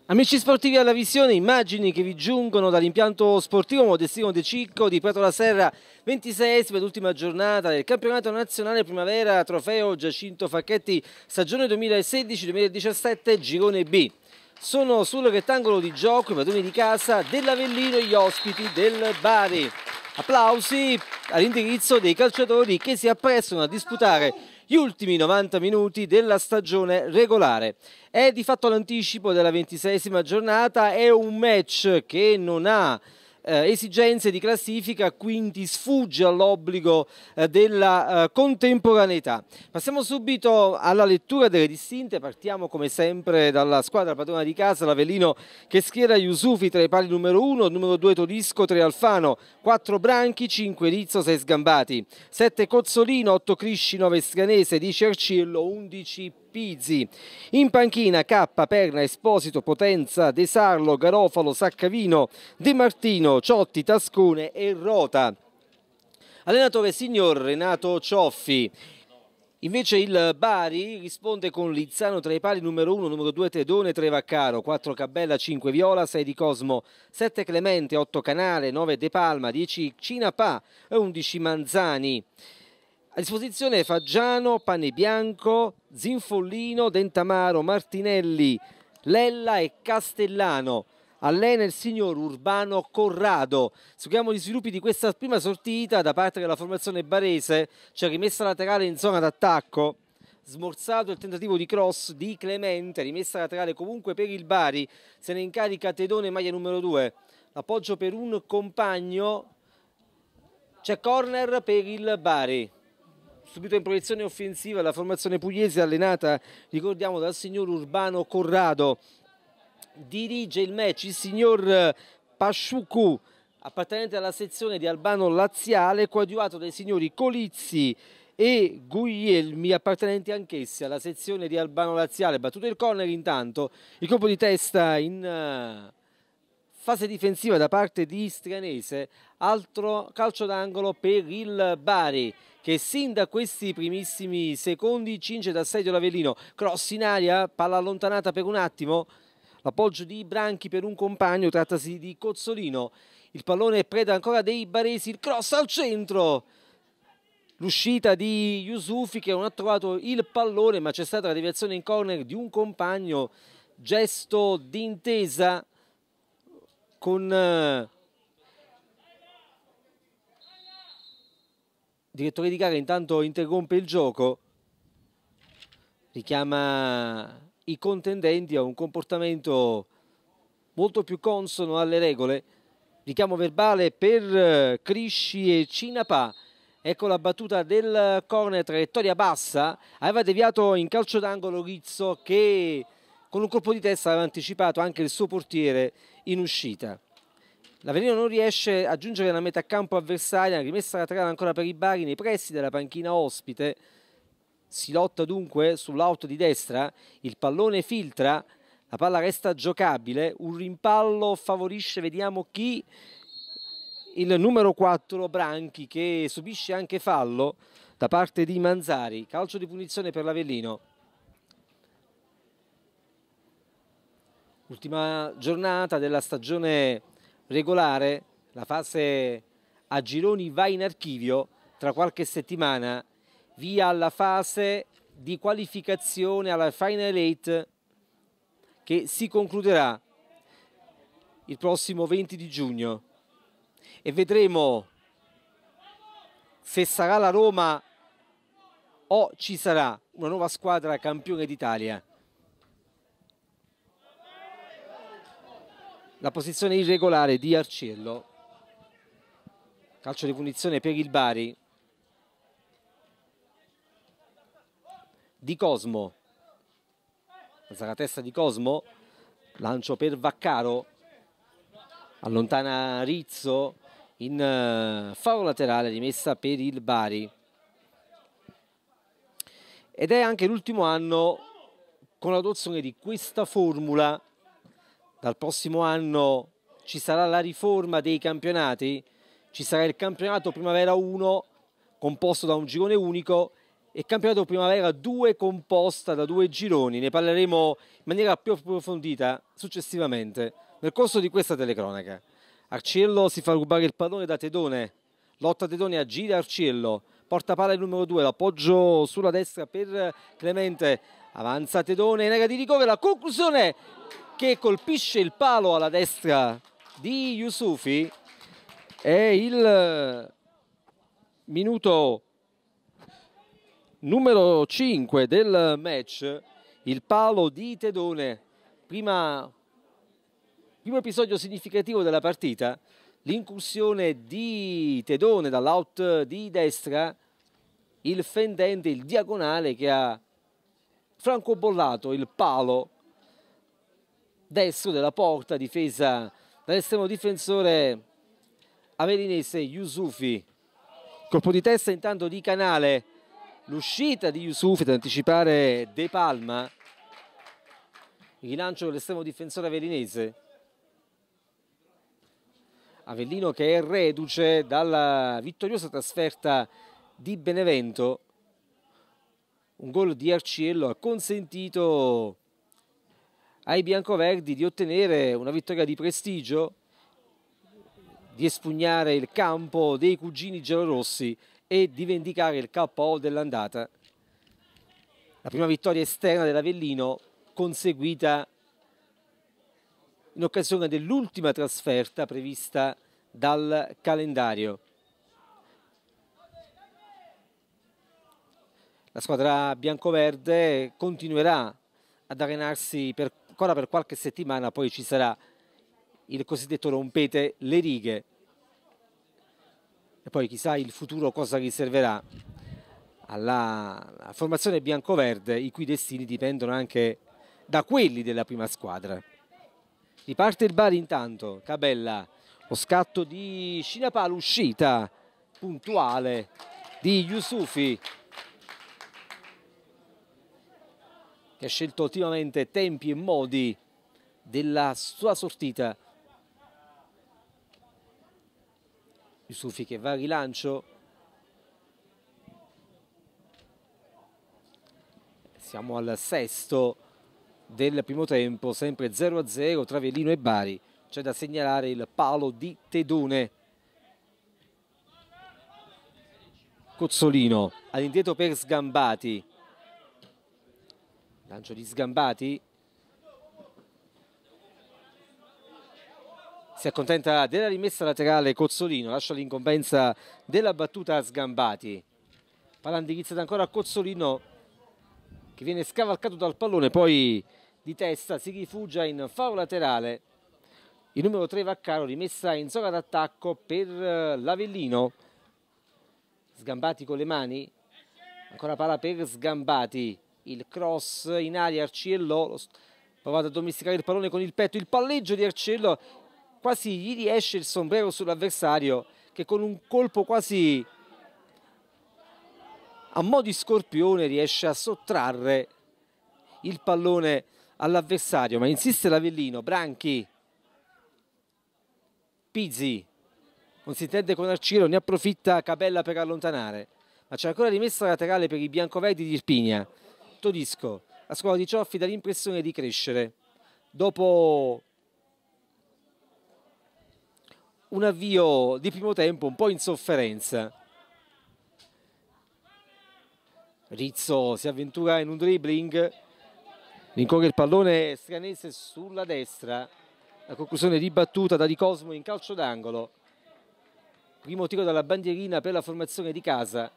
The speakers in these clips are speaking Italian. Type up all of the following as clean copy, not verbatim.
Amici sportivi alla visione, immagini che vi giungono dall'impianto sportivo Modestino De Cicco di Prato la Serra, 26esima ed ultima giornata del campionato nazionale primavera trofeo Giacinto Facchetti stagione 2016-2017 girone B. Sono sul rettangolo di gioco i padroni di casa dell'Avellino e gli ospiti del Bari. Applausi all'indirizzo dei calciatori che si apprestano a disputare gli ultimi 90 minuti della stagione regolare. È di fatto l'anticipo della 26esima giornata, è un match che non ha esigenze di classifica, quindi sfugge all'obbligo della contemporaneità. Passiamo subito alla lettura delle distinte, partiamo come sempre dalla squadra padrona di casa, l'Avellino, che schiera Yusufi tra i pali numero 1, numero 2 Todisco, 3 Alfano, 4 Branchi, 5 Rizzo, 6 Sgambati, 7 Cozzolino, 8 Crisci, 9 Stranese, 10 Arciello, 11 Pizzi. In panchina K, Perna, Esposito, Potenza, De Sarlo, Garofalo, Saccavino, De Martino, Ciotti, Tascone e Rota. Allenatore signor Renato Cioffi. Invece il Bari risponde con Lizzano tra i pali numero 1, numero 2 Tedone, 3 Vaccaro, 4 Cabella, 5 Viola, 6 Di Cosmo, 7 Clemente, 8 Canale, 9 De Palma, 10 Cinapà e 11 Manzani. A disposizione Faggiano, Pane Bianco, Zinfollino, Dentamaro, Martinelli, Lella e Castellano. Allena il signor Urbano Corrado. Seguiamo gli sviluppi di questa prima sortita da parte della formazione barese. C'è rimessa laterale in zona d'attacco. Smorzato il tentativo di cross di Clemente, rimessa laterale comunque per il Bari. Se ne incarica Tedone, maglia numero 2. Appoggio per un compagno. C'è corner per il Bari. Subito in proiezione offensiva la formazione pugliese allenata, ricordiamo, dal signor Urbano Corrado. Dirige il match il signor Pasciucu, appartenente alla sezione di Albano Laziale, coadiuvato dai signori Colizzi e Guglielmi, appartenenti anch'essi alla sezione di Albano Laziale. Battuto il corner intanto, il colpo di testa in fase difensiva da parte di Stranese, altro calcio d'angolo per il Bari, che sin da questi primissimi secondi cinge d'assedio l'Avellino. Cross in aria, palla allontanata per un attimo, l'appoggio di Branchi per un compagno, trattasi di Cozzolino. Il pallone è preda ancora dei baresi, il cross al centro. L'uscita di Yusufi che non ha trovato il pallone, ma c'è stata la deviazione in corner di un compagno, gesto d'intesa con direttore di gara. Intanto interrompe il gioco, richiama i contendenti a un comportamento molto più consono alle regole. Richiamo verbale per Crisci e Cinapà. Ecco la battuta del corner, traiettoria bassa, aveva deviato in calcio d'angolo Rizzo, che con un colpo di testa aveva anticipato anche il suo portiere in uscita. L'Avellino non riesce a giungere alla metà campo avversaria, rimessa laterale ancora per i Bari nei pressi della panchina ospite. Si lotta dunque sull'auto di destra, il pallone filtra, la palla resta giocabile, un rimpallo favorisce, vediamo chi, il numero 4 Branchi, che subisce anche fallo da parte di Manzari. Calcio di punizione per l'Avellino. Ultima giornata della stagione regolare, la fase a gironi va in archivio. Tra qualche settimana via alla fase di qualificazione alla Final 8, che si concluderà il prossimo 20 di giugno, e vedremo se sarà la Roma o ci sarà una nuova squadra campione d'Italia. La posizione irregolare di Arciello. Calcio di punizione per il Bari. Di Cosmo. Alza la testa Di Cosmo. Lancio per Vaccaro. Allontana Rizzo in fallo laterale, rimessa per il Bari. Ed è anche l'ultimo anno con l'adozione di questa formula. Dal prossimo anno ci sarà la riforma dei campionati, ci sarà il campionato Primavera 1 composto da un girone unico e campionato primavera 2 composta da 2 gironi. Ne parleremo in maniera più approfondita successivamente nel corso di questa telecronaca. Arciello si fa rubare il pallone da Tedone, lotta Tedone, aggira Arciello, porta palla il numero 2, l'appoggio sulla destra per Clemente, avanza Tedone in area di rigore, la conclusione che colpisce il palo alla destra di Yusufi. È il minuto numero 5 del match, il palo di Tedone, primo episodio significativo della partita, l'incursione di Tedone dall'out di destra, il fendente, il diagonale che ha francobollato il palo destro della porta difesa dall'estremo difensore avelinese Yusufi. Colpo di testa intanto di Canale, l'uscita di Yusufi ad anticipare De Palma, il rilancio dell'estremo difensore avelinese. Avellino che è reduce dalla vittoriosa trasferta di Benevento. Un gol di Arciello ha consentito ai biancoverdi di ottenere una vittoria di prestigio, di espugnare il campo dei cugini giallorossi e di vendicare il KO dell'andata. La prima vittoria esterna dell'Avellino conseguita in occasione dell'ultima trasferta prevista dal calendario. La squadra biancoverde continuerà ad arenarsi ancora per qualche settimana, poi ci sarà il cosiddetto rompete le righe e poi chissà il futuro cosa riserverà alla formazione biancoverde, i cui destini dipendono anche da quelli della prima squadra. Riparte il Bari intanto, Cabella, lo scatto di Scinapà, l'uscita puntuale di Yusufi, che ha scelto ultimamente tempi e modi della sua sortita. Yusufi che va a rilancio. Siamo al sesto del primo tempo, sempre 0-0 tra Avellino e Bari. C'è da segnalare il palo di Tedone. Cozzolino all'indietro per Sgambati. Lancio di Sgambati. Si accontenta della rimessa laterale Cozzolino, lascia l'incombenza della battuta a Sgambati. Palla indirizzata ancora a Cozzolino che viene scavalcato dal pallone, poi di testa si rifugia in fallo laterale. Il numero 3 Vaccaro, rimessa in zona d'attacco per l'Avellino. Sgambati con le mani, ancora palla per Sgambati, il cross in aria, Arciello provato a domesticare il pallone con il petto, il palleggio di Arciello, quasi gli riesce il sombrero sull'avversario che con un colpo quasi a mo' di scorpione riesce a sottrarre il pallone all'avversario, ma insiste l'Avellino. Branchi, Pizzi, non si intende con Arciello, ne approfitta Cabella per allontanare, ma c'è ancora rimessa laterale per i biancoverdi di Irpinia. Todisco, la squadra di Cioffi dà l'impressione di crescere dopo un avvio di primo tempo un po' in sofferenza. Rizzo si avventura in un dribbling, rincorre il pallone Stranese sulla destra, la conclusione ribattuta da Di Cosmo in calcio d'angolo. Primo tiro dalla bandierina per la formazione di casa.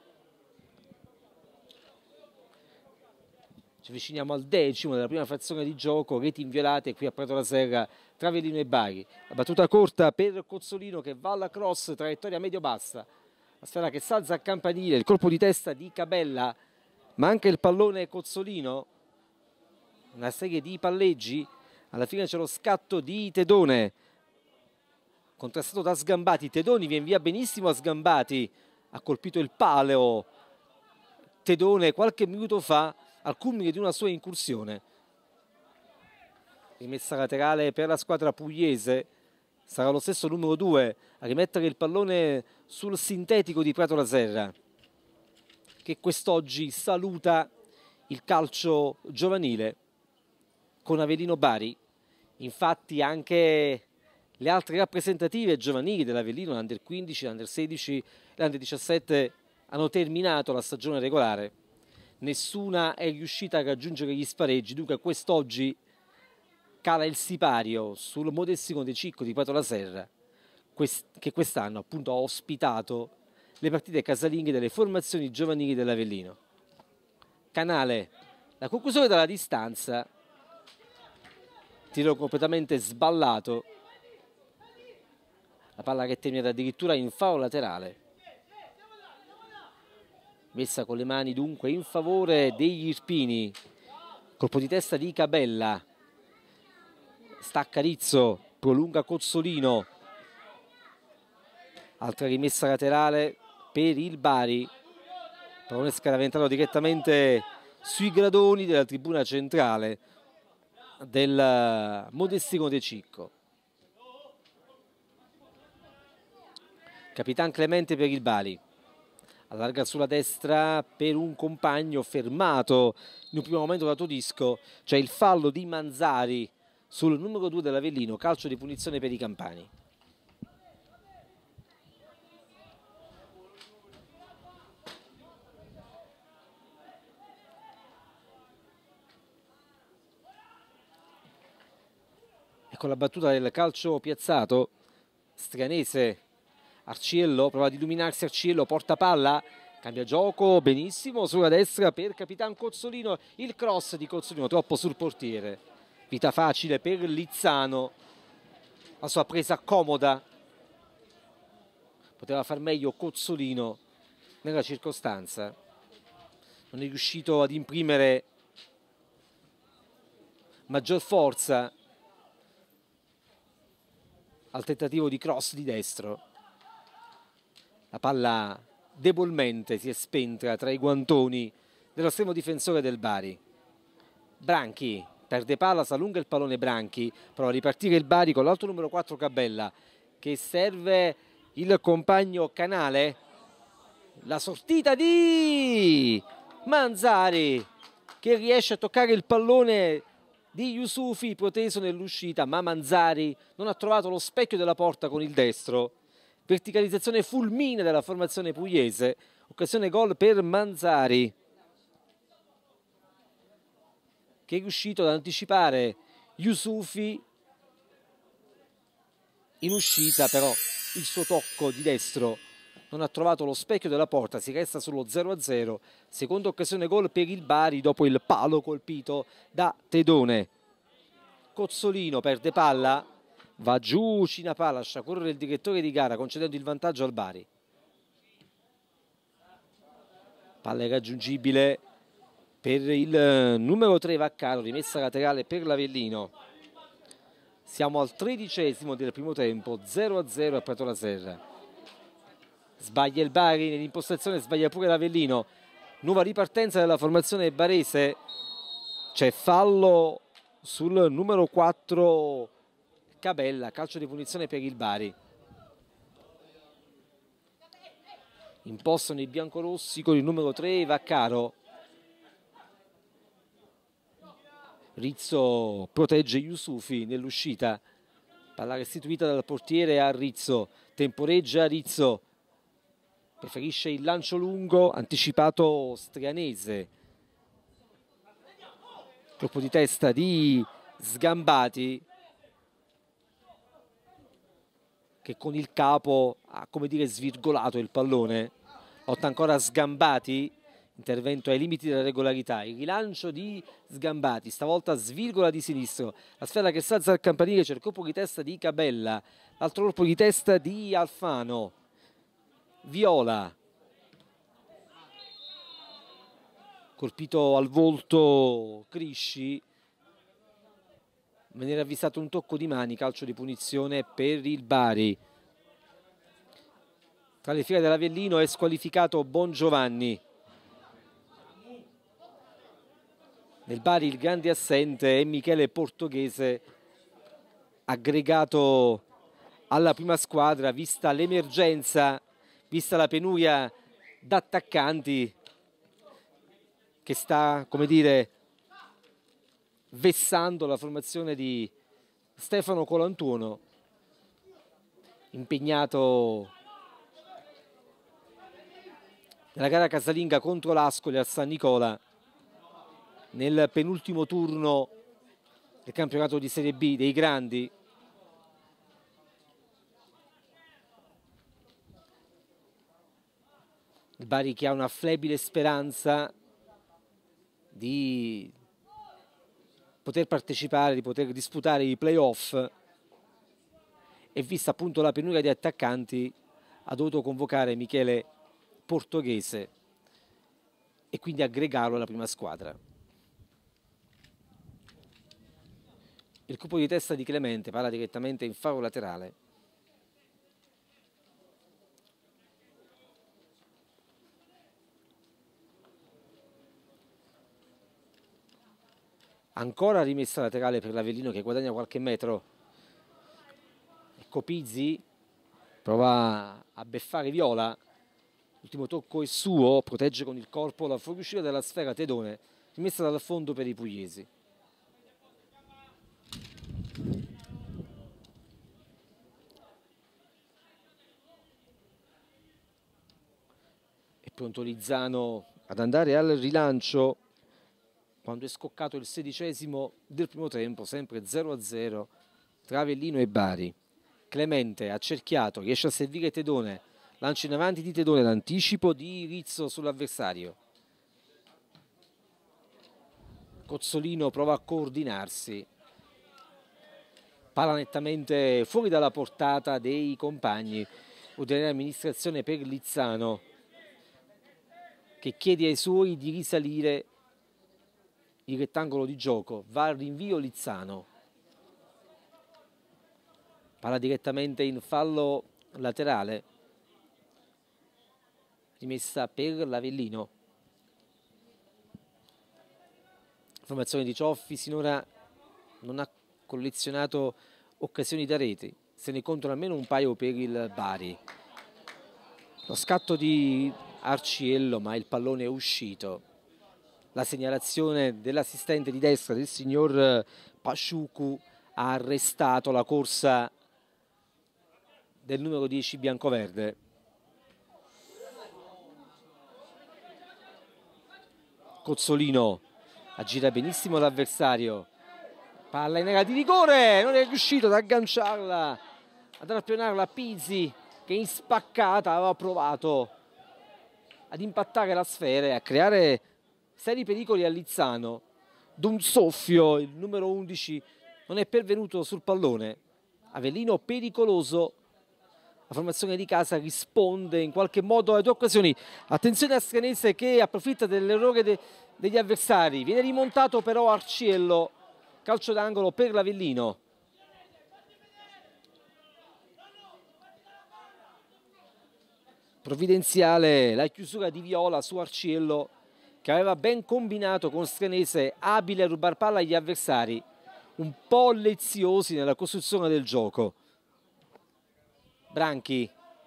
Ci avviciniamo al 10° della prima frazione di gioco, reti inviolate qui a Prato la Serra tra Avellino e Bari. La battuta corta per Cozzolino che va alla cross, traiettoria medio-bassa. La sfera che salza a campanile, il colpo di testa di Cabella, ma anche il pallone Cozzolino. Una serie di palleggi, alla fine c'è lo scatto di Tedone, contrastato da Sgambati. Tedoni viene via benissimo a Sgambati, ha colpito il paleo Tedone qualche minuto fa al culmine di una sua incursione. Rimessa laterale per la squadra pugliese, sarà lo stesso numero 2 a rimettere il pallone sul sintetico di Prato la Serra. che quest'oggi saluta il calcio giovanile con Avellino Bari. Infatti anche le altre rappresentative giovanili dell'Avellino, l'Under 15, l'Under 16, l'Under 17, hanno terminato la stagione regolare. Nessuna è riuscita a raggiungere gli spareggi, dunque quest'oggi cala il sipario sul Modestino De Cicco di Prato la Serra, che quest'anno appunto ha ospitato le partite casalinghe delle formazioni giovanili dell'Avellino. Canale, la conclusione dalla distanza, tiro completamente sballato, la palla che termina addirittura in fallo laterale, messa con le mani dunque in favore degli Irpini. Colpo di testa di Cabella, stacca Rizzo, prolunga Cozzolino, altra rimessa laterale per il Bari, pallone scaraventato direttamente sui gradoni della tribuna centrale del Modestino De Cicco. Capitan Clemente per il Bari, allarga sulla destra per un compagno fermato in un primo momento da Todisco. C'è il fallo di Manzari sul numero 2 dell'Avellino, calcio di punizione per i campani. E con la battuta del calcio piazzato, Strianese, Arciello, prova ad illuminarsi Arciello, porta palla, cambia gioco benissimo sulla destra per Capitan Cozzolino, il cross di Cozzolino troppo sul portiere, vita facile per Lizzano, la sua presa comoda, poteva far meglio Cozzolino nella circostanza, non è riuscito ad imprimere maggior forza al tentativo di cross di destro. La palla debolmente si è spenta tra i guantoni dello estremo difensore del Bari. Branchi perde palla, si allunga il pallone Branchi, prova a ripartire il Bari con l'altro numero 4 Cabella che serve il compagno Canale. La sortita di Manzari che riesce a toccare il pallone di Yusufi proteso nell'uscita, ma Manzari non ha trovato lo specchio della porta con il destro. Verticalizzazione fulmine della formazione pugliese, occasione gol per Manzari che è riuscito ad anticipare Yusufi in uscita, però il suo tocco di destro non ha trovato lo specchio della porta, si resta sullo 0-0, seconda occasione gol per il Bari dopo il palo colpito da Tedone. Cozzolino perde palla, va giù Cinapà, lascia correre il direttore di gara concedendo il vantaggio al Bari. Palla irraggiungibile per il numero 3 Vaccaro, rimessa laterale per l'Avellino. Siamo al 13° del primo tempo, 0-0 a Prato la Serra. Sbaglia il Bari nell'impostazione, sbaglia pure l'Avellino. Nuova ripartenza della formazione barese, c'è fallo sul numero 4 Cabella, calcio di punizione per il Bari. Impostano i biancorossi con il numero 3 Vaccaro. Rizzo protegge Yusufi nell'uscita, palla restituita dal portiere a Rizzo, temporeggia Rizzo, preferisce il lancio lungo, anticipato Strianese. Colpo di testa di Sgambati che con il capo ha, come dire, svirgolato il pallone. Lotta ancora Sgambati, intervento ai limiti della regolarità, il rilancio di Sgambati, stavolta svirgola di sinistro, la sfera che salza al campanile, c'è il colpo di testa di Cabella, l'altro colpo di testa di Alfano. Viola, colpito al volto Crisci, veniva avvisato un tocco di mani, calcio di punizione per il Bari. Tra le file dell'Avellino è squalificato Bongiovanni. Nel Bari il grande assente è Michele Portoghese, aggregato alla prima squadra, vista l'emergenza, vista la penuria d'attaccanti che sta, come dire, vessando la formazione di Stefano Colantuono, impegnato nella gara casalinga contro l'Ascoli al San Nicola nel penultimo turno del campionato di Serie B dei grandi. Il Bari che ha una flebile speranza di poter partecipare, di poter disputare i playoff, e vista appunto la penuria di attaccanti ha dovuto convocare Michele Portoghese e quindi aggregarlo alla prima squadra. Il colpo di testa di Clemente palla direttamente in faro laterale. Ancora rimessa laterale per l'Avellino che guadagna qualche metro. Ecco Pizzi, prova a beffare Viola. L'ultimo tocco è suo, protegge con il corpo la fuoriuscita della sfera Tedone, rimessa dal fondo per i pugliesi. È pronto Lizzano ad andare al rilancio quando è scoccato il 16° del primo tempo, sempre 0-0 tra Avellino e Bari. Clemente accerchiato, riesce a servire Tedone, lancio in avanti di Tedone, l'anticipo di Rizzo sull'avversario. Cozzolino prova a coordinarsi, palla nettamente fuori dalla portata dei compagni. Ulteriore amministrazione per Lizzano che chiede ai suoi di risalire il rettangolo di gioco. Va al rinvio Lizzano, palla direttamente in fallo laterale, rimessa per l'Avellino. Formazione di Cioffi sinora non ha collezionato occasioni da rete, se ne contano almeno un paio per il Bari. Lo scatto di Arciello, ma il pallone è uscito. La segnalazione dell'assistente di destra del signor Pasciucu ha arrestato la corsa del numero 10 biancoverde. Cozzolino aggira benissimo l'avversario, palla in area di rigore, non è riuscito ad agganciarla, ad arpionarla Pizzi che in spaccata aveva provato ad impattare la sfera e a creare seri pericoli a Lizzano. D'un soffio il numero 11 non è pervenuto sul pallone. Avellino pericoloso, la formazione di casa risponde in qualche modo alle due occasioni. Attenzione a Scanese che approfitta dell'errore degli avversari, viene rimontato però Arciello, calcio d'angolo per l'Avellino. Provvidenziale la chiusura di Viola su Arciello che aveva ben combinato con Scanese, abile a rubar palla agli avversari, un po' leziosi nella costruzione del gioco. Branchi,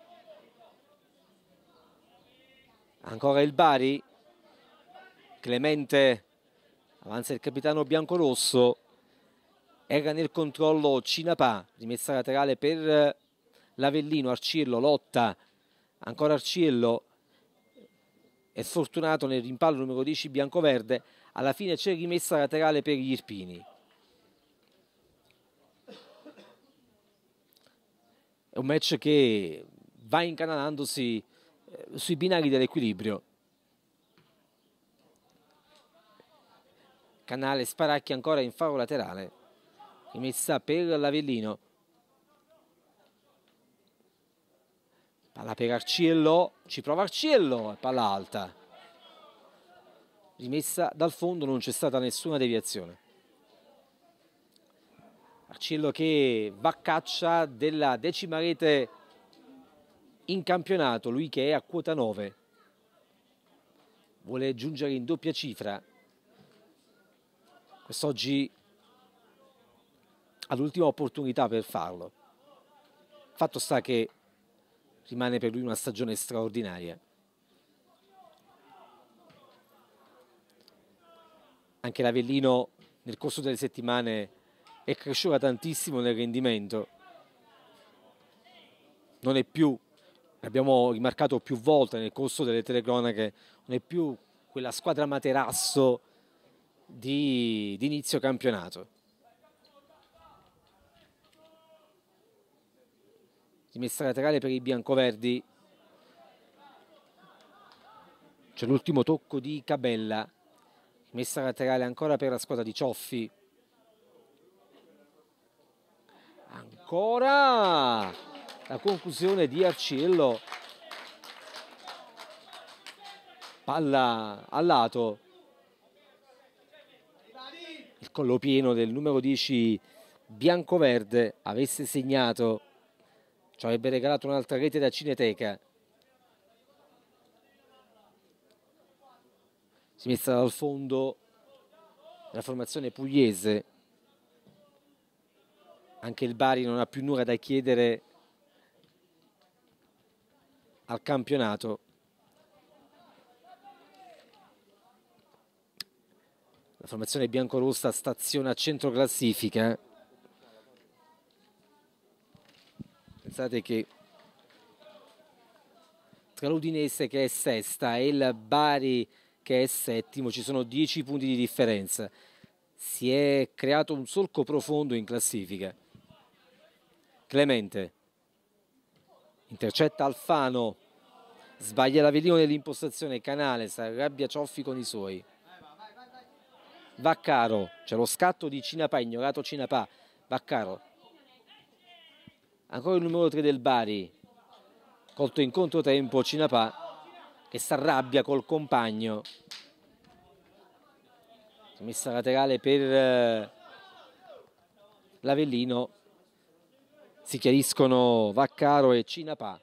ancora il Bari, Clemente, avanza il capitano biancorosso, era nel controllo Cinapà, rimessa laterale per l'Avellino. Arciello lotta, ancora Arciello, è sfortunato nel rimpallo numero 10 biancoverde, alla fine c'è rimessa laterale per gli Irpini. È un match che va incanalandosi sui binari dell'equilibrio. Canale Sparacchi ancora in faro laterale, rimessa per l'Avellino. Palla per Arciello, ci prova Arciello, palla alta. Rimessa dal fondo, non c'è stata nessuna deviazione. Arciello che va a caccia della 10ª rete in campionato, lui che è a quota 9. Vuole giungere in doppia cifra. Quest'oggi ha l'ultima opportunità per farlo. Fatto sta che rimane per lui una stagione straordinaria. Anche l'Avellino nel corso delle settimane è cresciuta tantissimo nel rendimento. Non è più, abbiamo rimarcato più volte nel corso delle telecronache, non è più quella squadra materasso di inizio campionato. Rimessa laterale per i biancoverdi. C'è l'ultimo tocco di Cabella. Rimessa laterale ancora per la squadra di Cioffi. Ancora la conclusione di Arciello. Palla al lato. Il collo pieno del numero 10 biancoverde avesse segnato, ci avrebbe regalato un'altra rete da Cineteca. Si è messa dal fondo la formazione pugliese. Anche il Bari non ha più nulla da chiedere al campionato. La formazione biancorossa staziona a centro classifica. Pensate che tra l'Udinese, che è sesta, e il Bari, che è settimo, ci sono 10 punti di differenza. Si è creato un solco profondo in classifica. Clemente intercetta Alfano, sbaglia l'Avellino nell'impostazione, Canale, si arrabbia Cioffi con i suoi. Vaccaro, c'è lo scatto di Cinapà, ignorato Cinapà. Vaccaro, ancora il numero 3 del Bari, colto in controtempo Cinapà, che si arrabbia col compagno. Messa laterale per l'Avellino, si chiariscono Vaccaro e Cinapà.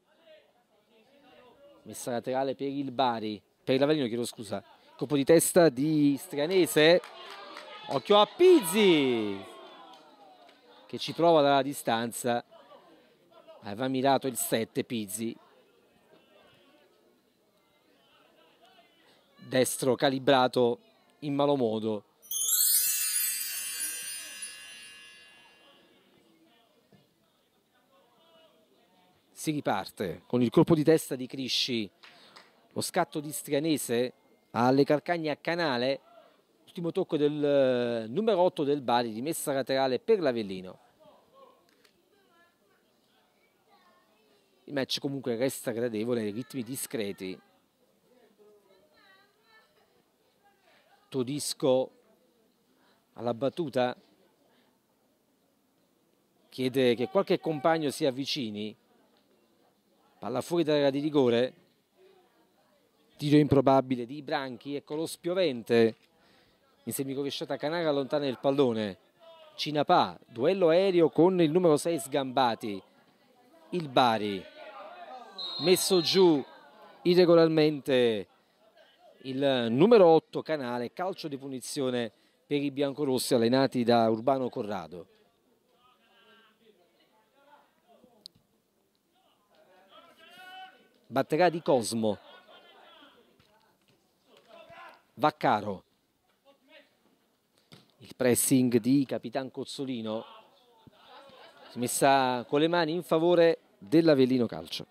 Messa laterale per il Bari, per l'Avellino, chiedo scusa. Colpo di testa di Strianese, occhio a Pizzi che ci prova dalla distanza. Aveva mirato il 7 Pizzi. Destro calibrato in malo modo. Si riparte con il colpo di testa di Crisci. Lo scatto di Strianese alle calcagna a Canale. Ultimo tocco del numero 8 del Bari, di messa laterale per l'Avellino. Il match comunque resta gradevole, ritmi discreti. Todisco alla battuta, chiede che qualche compagno si avvicini. Palla fuori dall'area di rigore. Tiro improbabile di Branchi, ecco lo spiovente. In semirovesciata Canale allontana il pallone. Cinapà, duello aereo con il numero 6 Sgambati. Il Bari, messo giù irregolarmente il numero 8 Canale, calcio di punizione per i biancorossi allenati da Urbano Corrado. Batterà di Cosmo. Vaccaro. Il pressing di Capitan Cozzolino. Si è messa con le mani in favore dell'Avellino Calcio.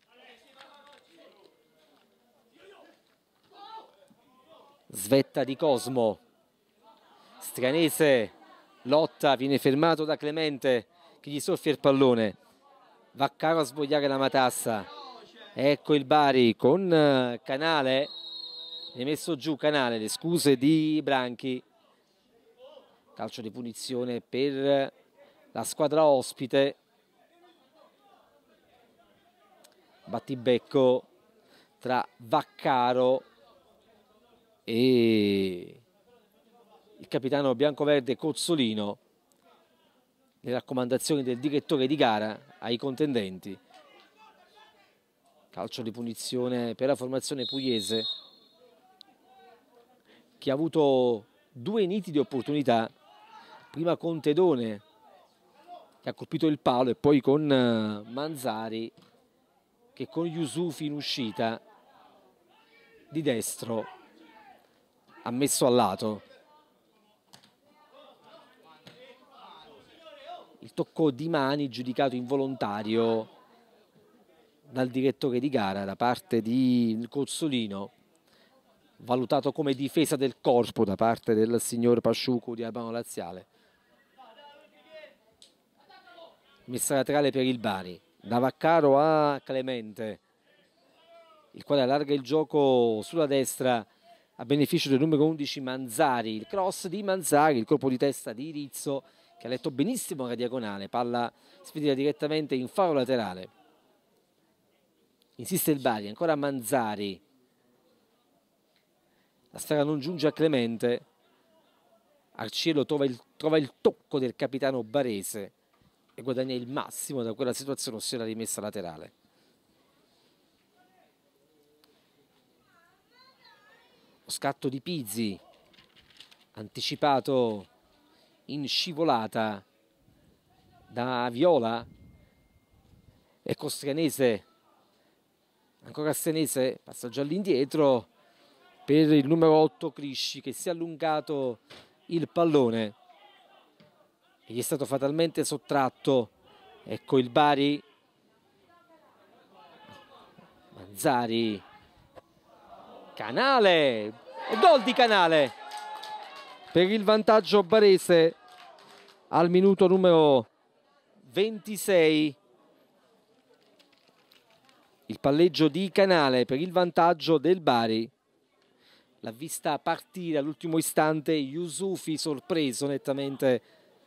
Svetta di Cosmo. Strianese lotta, viene fermato da Clemente che gli soffia il pallone. Vaccaro a svogliare la matassa. Ecco il Bari con Canale. Ne è messo giù Canale, le scuse di Branchi. Calcio di punizione per la squadra ospite. Battibecco tra Vaccaro e il capitano biancoverde Cozzolino. Le raccomandazioni del direttore di gara ai contendenti. Calcio di punizione per la formazione pugliese, che ha avuto due nitide opportunità, prima con Tedone che ha colpito il palo e poi con Manzari che con Yusufi in uscita di destro ha messo al lato. tocco di mani giudicato involontario dal direttore di gara da parte di Cozzolino, valutato come difesa del corpo da parte del signor Pasciucu di Albano Laziale. Messa laterale per il Bari, da Vaccaro a Clemente, il quale allarga il gioco sulla destra a beneficio del numero 11 Manzari. Il cross di Manzari, il colpo di testa di Rizzo che ha letto benissimo la diagonale, palla spedita direttamente in faro laterale. Insiste il Bari, ancora Manzari, la sfera non giunge a Clemente, Arciello trova il tocco del capitano barese e guadagna il massimo da quella situazione, ossia la rimessa laterale. Lo scatto di Pizzi, anticipato in scivolata da Viola, e Costrianese, ancora Stenese, passaggio all'indietro per il numero 8 Crisci, che si è allungato il pallone e gli è stato fatalmente sottratto. Ecco il Bari, Manzari, Canale, e gol di Canale per il vantaggio barese al minuto numero 26. Il palleggio di Canale per il vantaggio del Bari. L'ha vista partire all'ultimo istante Yusufi, sorpreso nettamente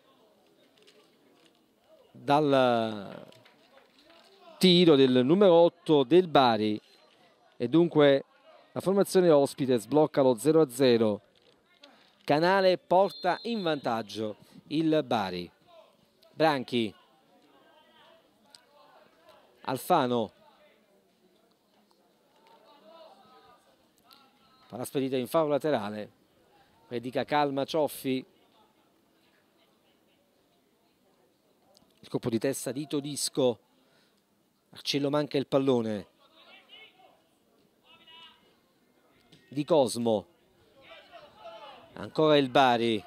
dal tiro del numero 8 del Bari, e dunque la formazione ospite sblocca lo 0-0. Canale porta in vantaggio il Bari. Branchi, Alfano, palla spedita in faro laterale, predica calma Cioffi, il colpo di testa di Todisco, Arciello manca il pallone, Di Cosmo, ancora il Bari,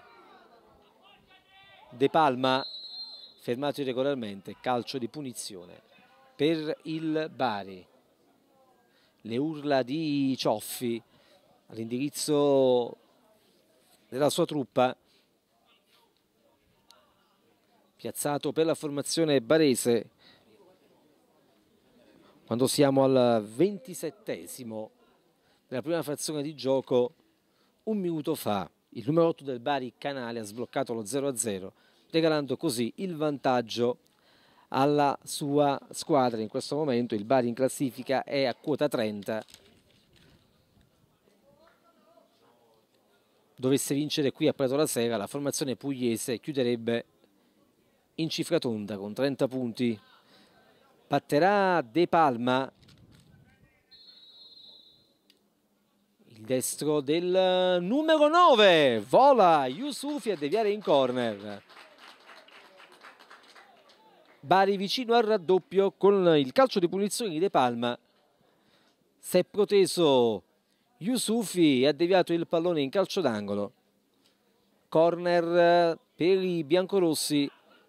De Palma fermato irregolarmente, calcio di punizione per il Bari. Le urla di Cioffi all'indirizzo della sua truppa, piazzato per la formazione barese, quando siamo al 27esimo della prima frazione di gioco. Un minuto fa il numero 8 del Bari, Canale, ha sbloccato lo 0-0, regalando così il vantaggio alla sua squadra. In questo momento il Bari in classifica è a quota 30. Dovesse vincere qui a Prato la Sera, la formazione pugliese chiuderebbe in cifra tonda con 30 punti. Batterà De Palma, il destro del numero 9, vola Yusufi a deviare in corner. Bari vicino al raddoppio con il calcio di punizione di De Palma. Si è proteso Yusufi e ha deviato il pallone in calcio d'angolo. Corner per i biancorossi.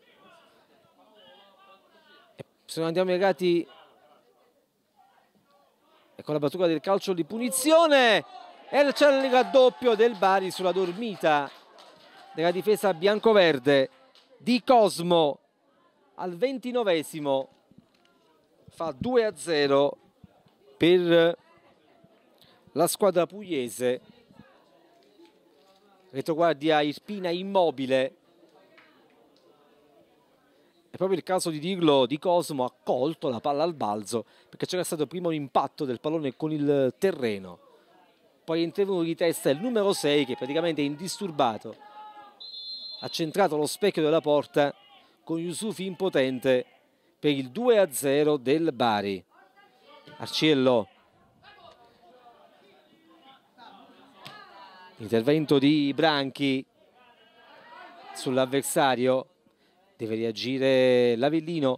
Se non andiamo legati, ecco la battuta del calcio di punizione e c'è il raddoppio del Bari sulla dormita della difesa biancoverde. Di Cosmo al 29esimo fa 2-0 per la squadra pugliese. Retroguardia Irpina immobile. È proprio il caso di dirlo, Di Cosmo ha colto la palla al balzo perché c'era stato prima un impatto del pallone con il terreno. Poi è intervenuto di testa il numero 6 che praticamente è indisturbato. Ha centrato lo specchio della porta con Yusufi impotente per il 2-0 del Bari. Arciello. Intervento di Branchi sull'avversario. Deve reagire l'Avellino.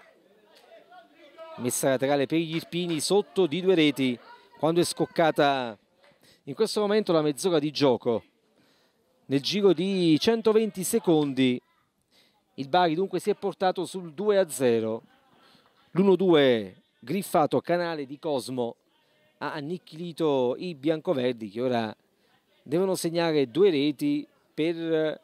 Messa laterale per gli Irpini sotto di 2 reti quando è scoccata in questo momento la mezz'ora di gioco. Nel giro di 120 secondi Il Bari dunque si è portato sul 2-0. L'1-2 griffato canale di Cosmo ha annichilito i biancoverdi, che ora devono segnare 2 reti per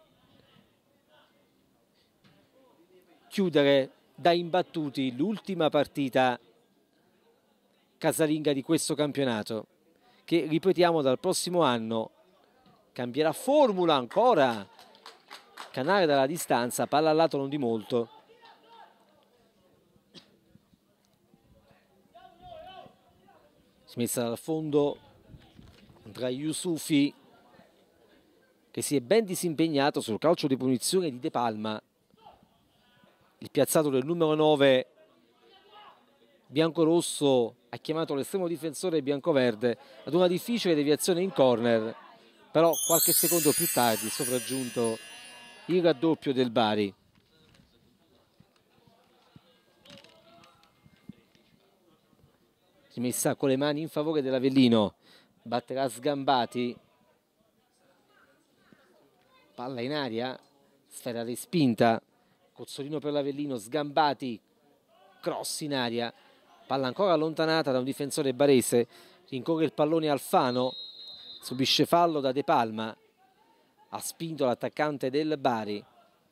chiudere da imbattuti l'ultima partita casalinga di questo campionato, che, ripetiamo, dal prossimo anno cambierà formula ancora. Canale dalla distanza, palla al lato non di molto. Smessa dal fondo tra Yusufi, che si è ben disimpegnato sul calcio di punizione di De Palma. Il piazzato del numero 9 biancorosso ha chiamato l'estremo difensore biancoverde ad una difficile deviazione in corner, però qualche secondo più tardi è sopraggiunto il raddoppio del Bari. Rimessa con le mani in favore dell'Avellino, batterà Sgambati, palla in aria, sfera respinta, Cozzolino per l'Avellino, Sgambati, cross in aria, palla ancora allontanata da un difensore barese, rincorre il pallone Alfano, subisce fallo da De Palma, ha spinto l'attaccante del Bari.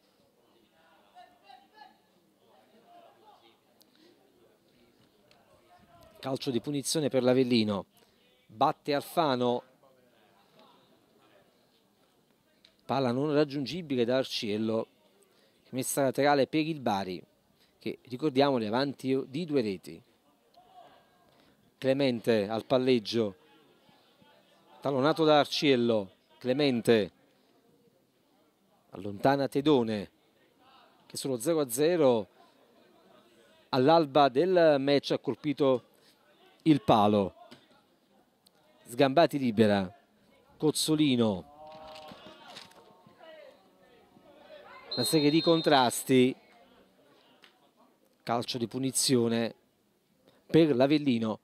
Calcio di punizione per l'Avellino, batte Alfano, palla non raggiungibile da Arciello, messa laterale per il Bari, che ricordiamoli avanti di 2 reti. Clemente al palleggio, tallonato da Arciello, Clemente allontana Tedone, che sullo 0-0 all'alba del match ha colpito il palo. Sgambati libera, Cozzolino, una serie di contrasti, calcio di punizione per l'Avellino.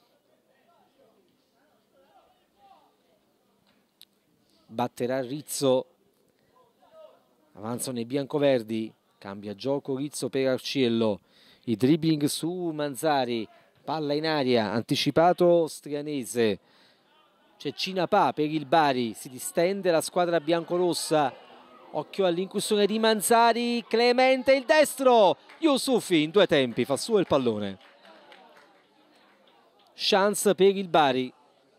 Batterà Rizzo, avanzano i biancoverdi, cambia gioco Rizzo per Arciello, il dribbling su Manzari, palla in aria, anticipato Strianese, c'è Cinapà per il Bari, si distende la squadra biancorossa, occhio all'incursione di Manzari, Clemente il destro, Yusufi in 2 tempi fa su il pallone. Chance per il Bari,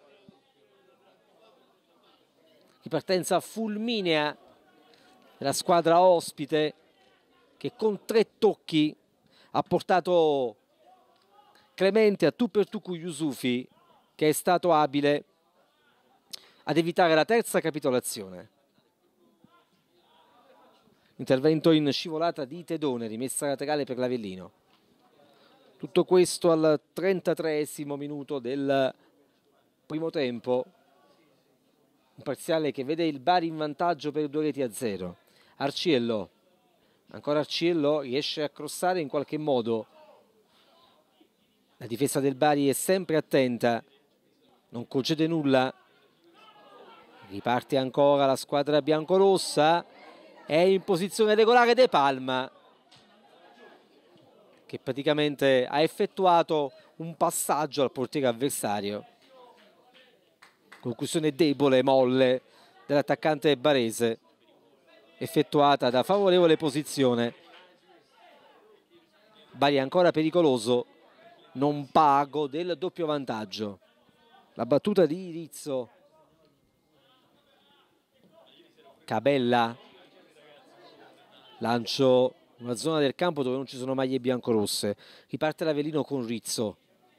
ripartenza fulminea della squadra ospite, che con 3 tocchi ha portato Clemente a tu per tu con Yusufi, che è stato abile ad evitare la terza capitolazione. Intervento in scivolata di Tedone, rimessa laterale per l'Avellino. Tutto questo al 33esimo minuto del primo tempo. Un parziale che vede il Bari in vantaggio per 2-0. Arciello, ancora Arciello, riesce a crossare in qualche modo. La difesa del Bari è sempre attenta, non concede nulla. Riparte ancora la squadra biancorossa, è in posizione regolare De Palma, che praticamente ha effettuato un passaggio al portiere avversario. Conclusione debole, molle dell'attaccante barese, effettuata da favorevole posizione. Bari ancora pericoloso, non pago del doppio vantaggio. La battuta di Rizzo, Cabella, lancio in una zona del campo dove non ci sono maglie biancorosse. Riparte l'Avellino con Rizzo.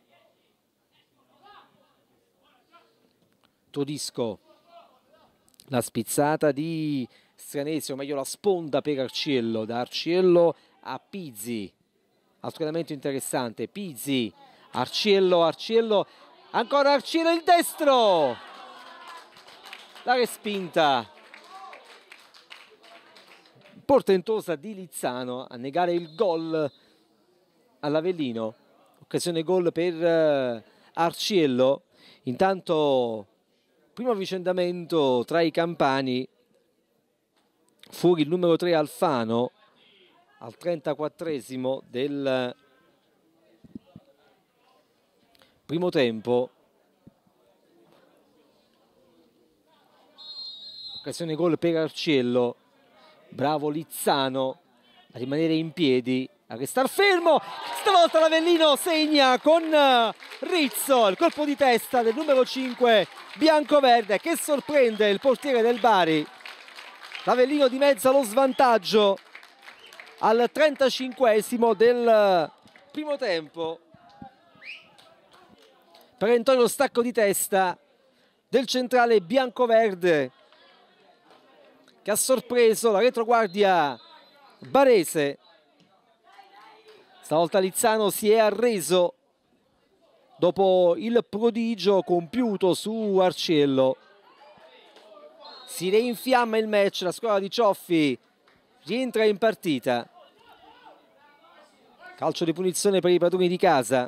Todisco, la spizzata di Stranesi, o meglio la sponda per Arciello, da Arciello a Pizzi, altro elemento interessante, Pizzi, Arciello, Arciello, ancora Arciello, il destro, la respinta portentosa di Lizzano a negare il gol all'Avellino, occasione gol per Arciello. Intanto primo avvicendamento tra i campani, fuori il numero 3 Alfano, al 34esimo del primo tempo. Occasione gol per Arciello, bravo Lizzano a rimanere in piedi, a restare fermo. Stavolta l'Avellino segna con Rizzo, il colpo di testa del numero 5 biancoverde che sorprende il portiere del Bari. L'Avellino dimezza lo svantaggio al 35esimo del primo tempo. Perentorio stacco di testa del centrale biancoverde che ha sorpreso la retroguardia barese. Stavolta Lizzano si è arreso dopo il prodigio compiuto su Arciello. Si reinfiamma il match, la squadra di Cioffi rientra in partita. Calcio di punizione per i padroni di casa.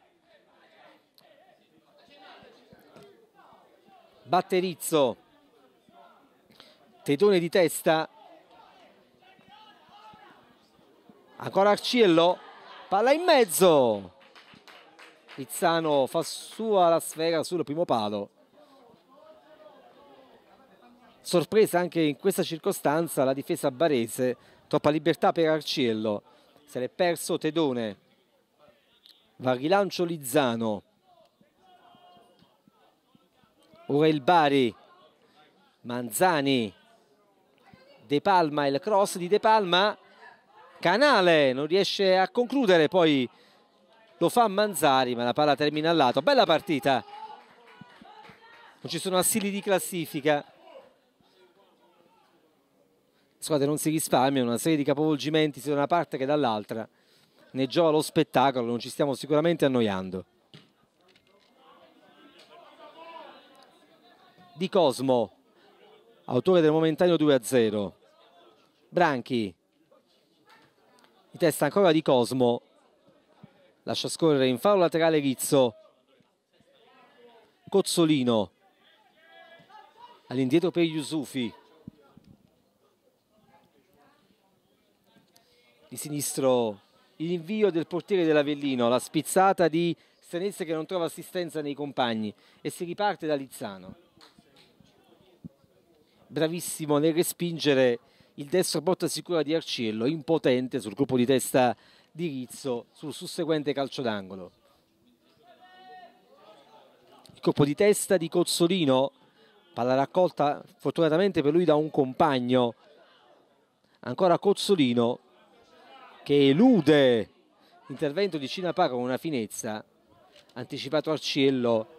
Batte Rizzo. Tedone di testa. Ancora Arciello. Palla in mezzo. Lizzano fa sua la sfera sul primo palo. Sorpresa anche in questa circostanza la difesa barese. Troppa libertà per Arciello. Se l'è perso Tedone. Va al rilancio Lizzano. Ora il Bari. Manzani. De Palma, il cross di De Palma. Canale non riesce a concludere, poi lo fa Manzari, ma la palla termina al lato. Bella partita. Non ci sono assili di classifica. Le squadre non si risparmiano, una serie di capovolgimenti sia da una parte che dall'altra. Ne gioca lo spettacolo, non ci stiamo sicuramente annoiando. Di Cosmo, autore del momentaneo 2-0. Branchi. Di testa ancora Di Cosmo. Lascia scorrere in fallo laterale Rizzo. Cozzolino. All'indietro per Yusufi. Di sinistro l'invio del portiere dell'Avellino, la spizzata di Stenezze che non trova assistenza nei compagni e si riparte da Lizzano. Bravissimo nel respingere il destro porta sicura di Arciello, impotente sul colpo di testa di Rizzo sul susseguente calcio d'angolo. Il colpo di testa di Cozzolino, palla raccolta fortunatamente per lui da un compagno. Ancora Cozzolino che elude l'intervento di Cinapà con una finezza. Anticipato Arciello.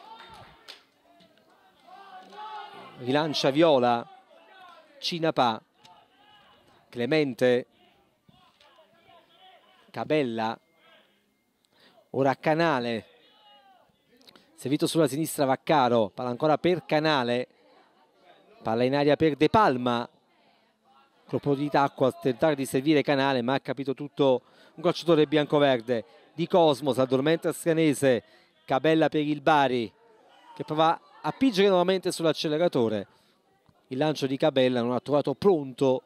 Rilancia Viola. Cinapà. Clemente. Cabella. Ora Canale. Servito sulla sinistra Vaccaro. Palla ancora per Canale. Palla in aria per De Palma. Colpo di tacco a tentare di servire Canale, ma ha capito tutto un calciatore biancoverde. Di Cosmo, si addormenta Scanese. Cabella per il Bari, che prova a pingere nuovamente sull'acceleratore. Il lancio di Cabella non ha trovato pronto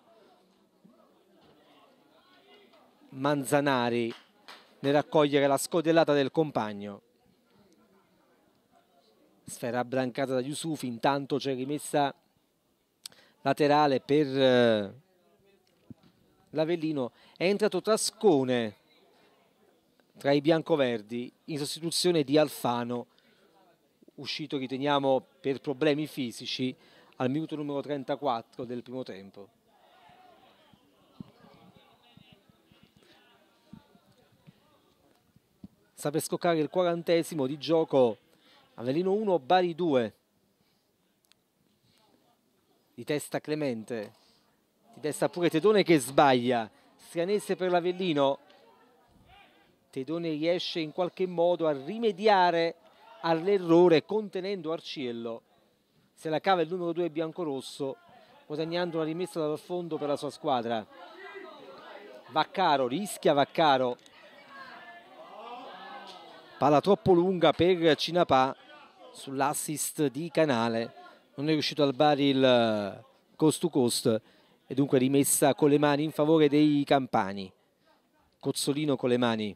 Manzanari nel raccogliere la scodellata del compagno. Sfera abbrancata da Yusufi, intanto c'è rimessa laterale per l'Avellino. È entrato Trascone tra i biancoverdi in sostituzione di Alfano, uscito riteniamo per problemi fisici al minuto numero 34 del primo tempo. Sta per scoccare il 40esimo di gioco. Avellino 1, Bari 2. Di testa Clemente. Di testa pure Tedone che sbaglia. Scanese per l'Avellino. Tedone riesce in qualche modo a rimediare all'errore contenendo Arciello. Se la cava il numero 2 biancorosso, guadagnando una rimessa dal fondo per la sua squadra. Vaccaro, rischia Vaccaro. Palla troppo lunga per Cinapà sull'assist di Canale. Non è riuscito al Bari il coast to coast. e dunque rimessa con le mani in favore dei campani. Cozzolino con le mani.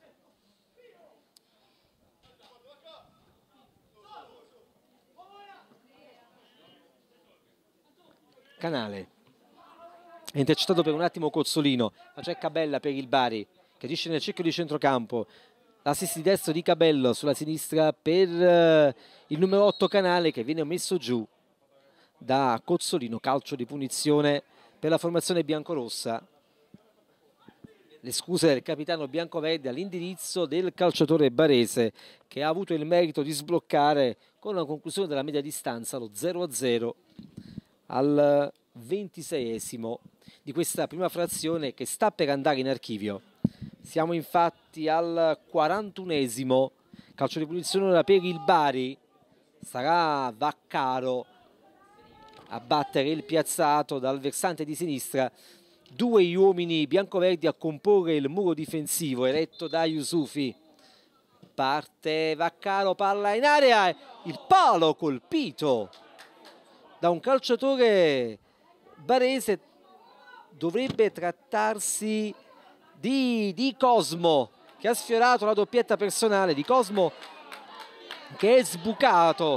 Canale. È intercettato per un attimo Cozzolino, ma c'è Cabella per il Bari che agisce nel cerchio di centrocampo. L'assist di destro di Cabello sulla sinistra per il numero 8 Canale che viene messo giù da Cozzolino. Calcio di punizione per la formazione biancorossa. Le scuse del capitano biancoverde all'indirizzo del calciatore barese che ha avuto il merito di sbloccare con la conclusione della media distanza lo 0-0 al 26esimo di questa prima frazione che sta per andare in archivio. Siamo infatti al 41esimo, calcio di punizione ora per il Bari, sarà Vaccaro a battere il piazzato dal versante di sinistra. Due gli uomini biancoverdi a comporre il muro difensivo eretto da Yusufi. Parte Vaccaro, palla in area, il palo colpito da un calciatore barese. Dovrebbe trattarsi di Cosmo che ha sfiorato la doppietta personale, di Cosmo che è sbucato.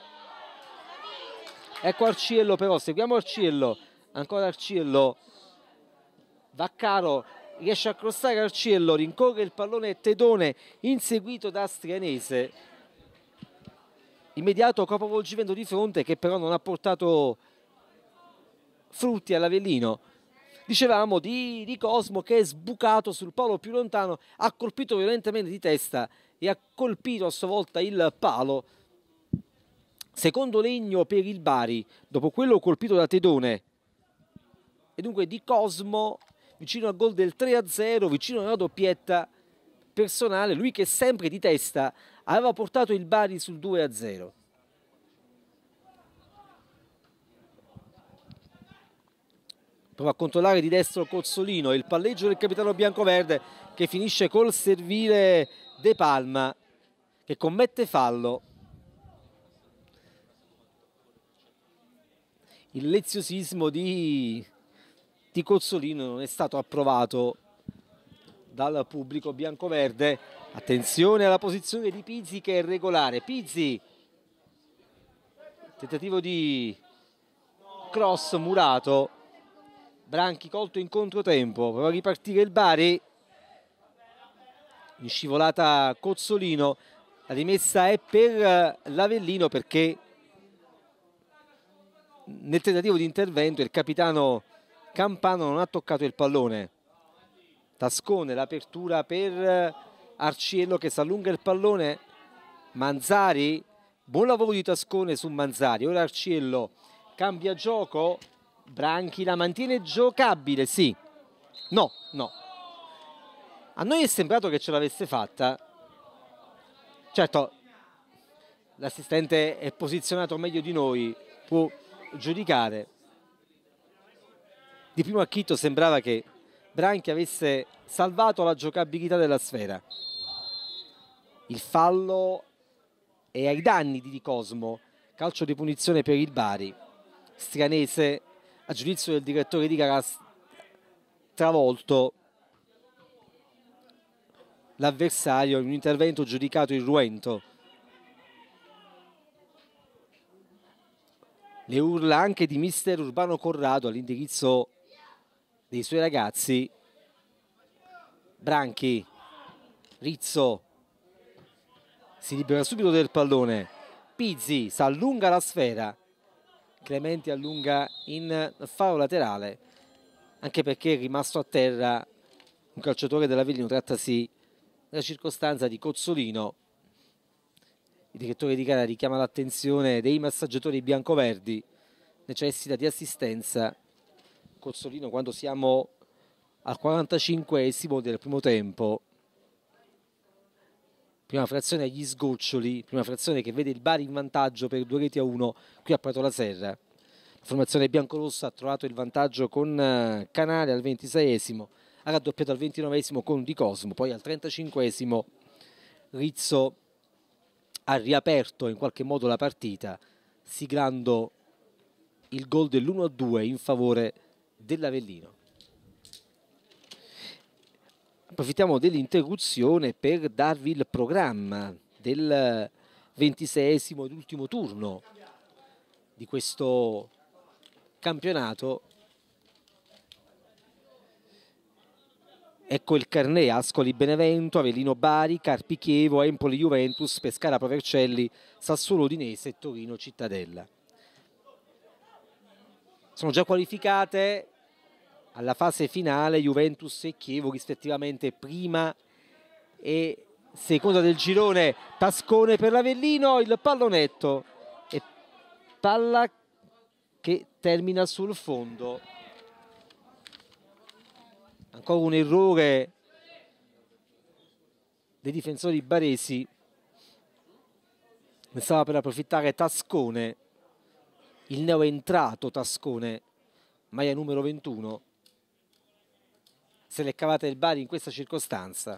Ecco Arciello, però seguiamo Arciello, ancora Arciello. Vaccaro riesce a crossare Arciello, rincorre il pallone Tedone inseguito da Strianese. Immediato capovolgimento di fronte che però non ha portato frutti all'Avellino. Dicevamo di Cosmo che è sbucato sul palo più lontano, ha colpito violentemente di testa e ha colpito a sua volta il palo. Secondo legno per il Bari dopo quello colpito da Tedone, e dunque di Cosmo vicino al gol del 3-0, vicino alla doppietta personale, lui che sempre di testa aveva portato il Bari sul 2-0. Prova a controllare di destro Cozzolino, il palleggio del capitano biancoverde che finisce col servire De Palma che commette fallo. Il leziosismo di Cozzolino non è stato approvato dal pubblico biancoverde. Attenzione alla posizione di Pizzi che è regolare. Pizzi, tentativo di cross murato. Branchi colto in controtempo, prova a ripartire il Bari. In scivolata Cozzolino, la rimessa è per l'Avellino perché nel tentativo di intervento il capitano Campano non ha toccato il pallone. Tascone, l'apertura per Arciello che si allunga il pallone. Manzari, buon lavoro di Tascone su Manzari. Ora Arciello cambia gioco. Branchi la mantiene giocabile, sì. No. A noi è sembrato che ce l'avesse fatta. Certo, l'assistente è posizionato meglio di noi, può giudicare. Di primo acchito sembrava che Branchi avesse salvato la giocabilità della sfera. Il fallo è ai danni di Cosmo. Calcio di punizione per il Bari. Strianese, a giudizio del direttore di gara, travolto l'avversario in un intervento giudicato irruento. Le urla anche di mister Urbano Corrado all'indirizzo dei suoi ragazzi. Branchi, Rizzo si libera subito del pallone. Pizzi si allunga la sfera. Clementi allunga in faro laterale, anche perché è rimasto a terra un calciatore dell'Avellino. Trattasi della circostanza di Cozzolino. Il direttore di gara richiama l'attenzione dei massaggiatori biancoverdi, necessita di assistenza Cozzolino quando siamo al 45esimo del primo tempo. Prima frazione agli sgoccioli, prima frazione che vede il Bari in vantaggio per 2-1 qui a Pratola Serra. La formazione biancorossa ha trovato il vantaggio con Canale al 26esimo, ha raddoppiato al 29esimo con Di Cosmo, poi al 35esimo Rizzo ha riaperto in qualche modo la partita, siglando il gol dell'1-2 in favore dell'Avellino. Approfittiamo dell'interruzione per darvi il programma del 26esimo ed ultimo turno di questo campionato. Ecco il carnet: Ascoli Benevento, Avellino Bari, Carpi Chievo, Empoli Juventus, Pescara Provercelli, Sassuolo Udinese e Torino Cittadella. Sono già qualificate alla fase finale Juventus e Chievo, rispettivamente prima e seconda del girone. Tascone per l'Avellino, il pallonetto e palla che termina sul fondo. Ancora un errore dei difensori baresi. Ne stava per approfittare Tascone, il neoentrato Tascone, maglia numero 21. Se l'è cavata il Bari in questa circostanza.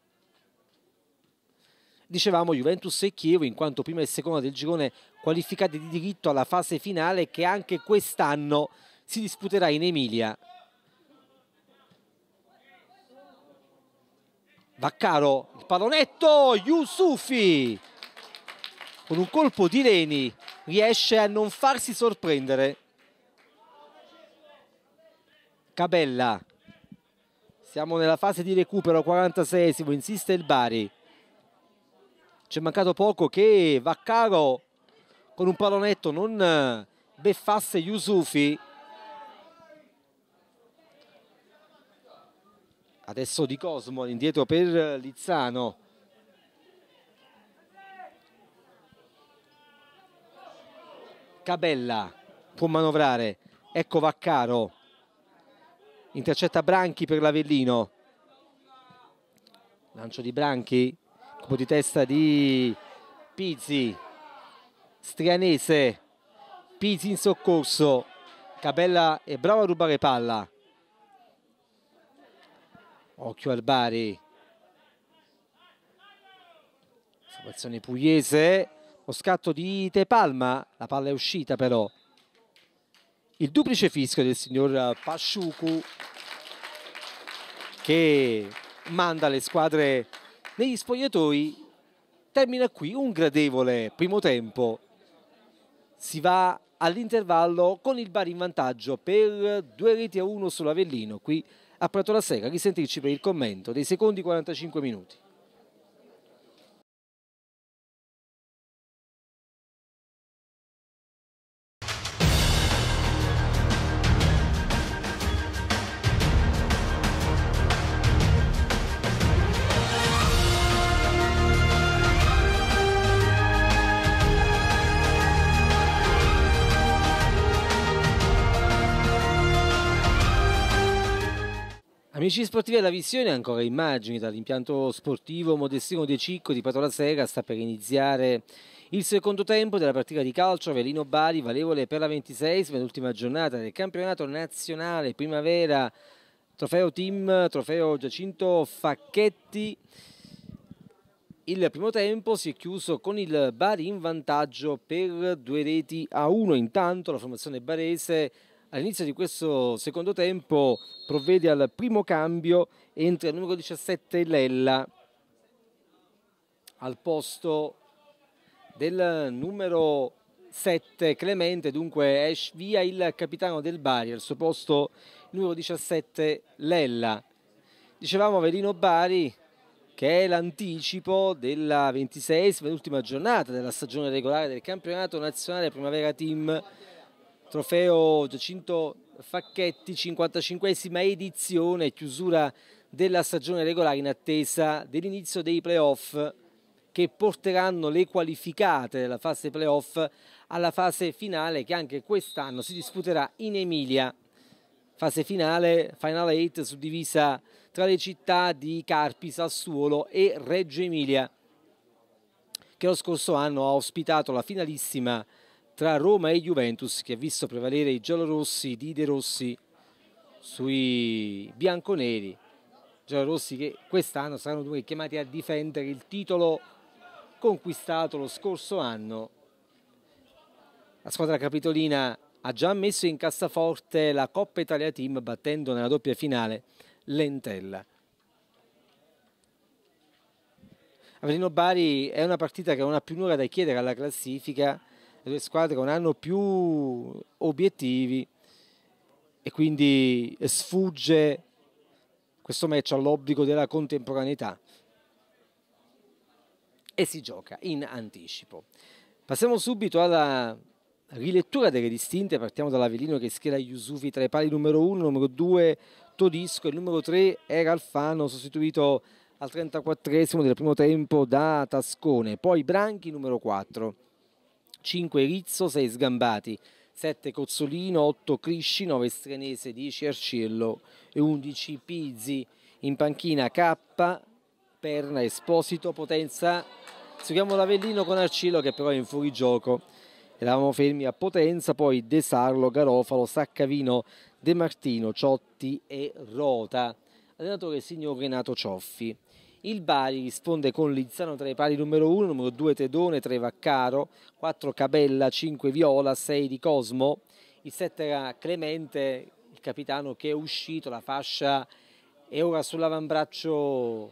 Dicevamo Juventus e Chievo in quanto prima e seconda del girone qualificati di diritto alla fase finale, che anche quest'anno si disputerà in Emilia. Vaccaro, il pallonetto, Yusufi con un colpo di Leni riesce a non farsi sorprendere. Cabella, siamo nella fase di recupero, 46esimo, insiste il Bari. C'è mancato poco che Vaccaro con un pallonetto non beffasse Yusufi. Adesso Di Cosmo indietro per Lizzano. Cabella può manovrare, ecco Vaccaro, intercetta Branchi per l'Avellino. Lancio di Branchi, colpo di testa di Pizzi, Strianese, Pizzi in soccorso. Cabella è bravo a rubare palla. Occhio al Bari. Situazione pugliese. Lo scatto di Te Palma. La palla è uscita però. Il duplice fischio del signor Pasciucu, che manda le squadre negli spogliatoi. Termina qui un gradevole primo tempo. Si va all'intervallo con il Bari in vantaggio per 2-1 sull'Avellino. Qui a Prato la Sera, risentirci per il commento dei secondi 45 minuti. Amici sportivi della visione, ancora immagini dall'impianto sportivo Modestino De Cicco di Prato la Sera. Sta per iniziare il secondo tempo della partita di calcio Avellino Bari, valevole per la 26esima ed ultima giornata del campionato nazionale primavera, trofeo team, trofeo Giacinto Facchetti. Il primo tempo si è chiuso con il Bari in vantaggio per 2-1. Intanto la formazione barese all'inizio di questo secondo tempo provvede al primo cambio, entra il numero 17 Lella al posto del numero 7 Clemente, dunque esce via il capitano del Bari, al suo posto il numero 17 Lella. Dicevamo Avellino Bari, che è l'anticipo della 26esima e ultima giornata della stagione regolare del campionato nazionale primavera team, trofeo Giacinto Facchetti, 55esima edizione, chiusura della stagione regolare in attesa dell'inizio dei playoff che porteranno le qualificate della fase playoff alla fase finale, che anche quest'anno si disputerà in Emilia. Fase finale, Final 8, suddivisa tra le città di Carpi, Sassuolo e Reggio Emilia, che lo scorso anno ha ospitato la finalissima tra Roma e Juventus, che ha visto prevalere i giallorossi di De Rossi sui bianconeri. Giallorossi che quest'anno saranno chiamati a difendere il titolo conquistato lo scorso anno. La squadra capitolina ha già messo in cassaforte la Coppa Italia Team battendo nella doppia finale l'Entella. Avellino Bari è una partita che non ha più nulla da chiedere alla classifica, le due squadre non hanno più obiettivi e quindi sfugge questo match all'obbligo della contemporaneità e si gioca in anticipo. Passiamo subito alla rilettura delle distinte. Partiamo dall'Avellino che schiera Yusufi tra i pali numero 1, numero 2 Todisco, il numero 3 era Alfano, sostituito al 34esimo del primo tempo da Tascone. Poi Branchi numero 4, 5 Rizzo, 6 Sgambati, 7 Cozzolino, 8 Crisci, 9 Strenese, 10 Arciello e 11 Pizzi. In panchina K, Perna, Esposito, Potenza. Seguiamo l'Avellino con Arciello che però è in fuorigioco. Eravamo fermi a Potenza, poi De Sarlo, Garofalo, Saccavino, De Martino, Ciotti e Rota. Allenatore signor Renato Cioffi. Il Bari risponde con Lizzano tra i pali numero 1, numero 2 Tedone, 3 Vaccaro, 4 Cabella, 5 Viola, 6 Di Cosmo. Il 7 era Clemente, il capitano che è uscito, la fascia è ora sull'avambraccio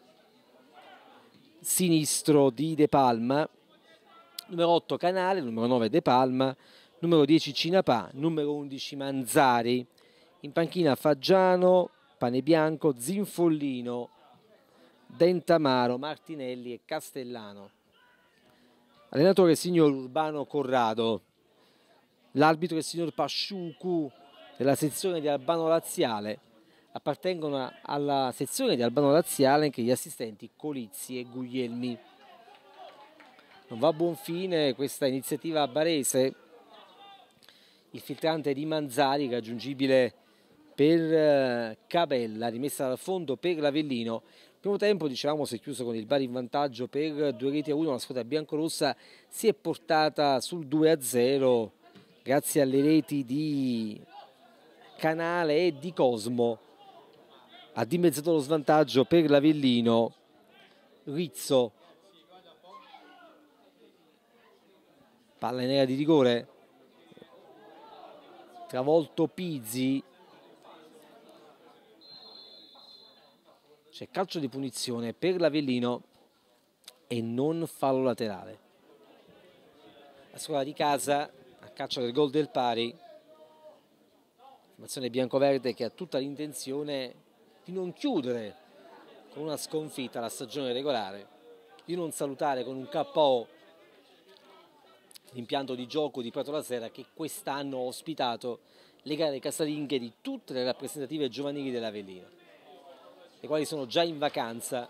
sinistro di De Palma. Numero 8 Canale, numero 9 De Palma, numero 10 Cinapà, numero 11 Manzari. In panchina Faggiano, Panebianco, Zinfollino, Dentamaro, Martinelli e Castellano. Allenatore signor Urbano Corrado. L'arbitro è il signor Pasciucu della sezione di Albano Laziale. Appartengono alla sezione di Albano Laziale anche gli assistenti Colizzi e Guglielmi. Non va a buon fine questa iniziativa barese. Il filtrante di Manzari raggiungibile per Cabella, rimessa dal fondo per l'Avellino. Il primo tempo, dicevamo, si è chiuso con il Bari in vantaggio per 2-1. La squadra biancorossa si è portata sul 2-0 grazie alle reti di Canale e di Cosmo. Ha dimezzato lo svantaggio per l'Avellino Rizzo. Palla in area di rigore, travolto Pizzi, c'è calcio di punizione per l'Avellino e non fallo laterale. La squadra di casa a caccia del gol del pari, formazione biancoverde che ha tutta l'intenzione di non chiudere con una sconfitta la stagione regolare, di non salutare con un KO l'impianto di gioco di Prato la Serra che quest'anno ha ospitato le gare casalinghe di tutte le rappresentative giovanili dell'Avellino, le quali sono già in vacanza.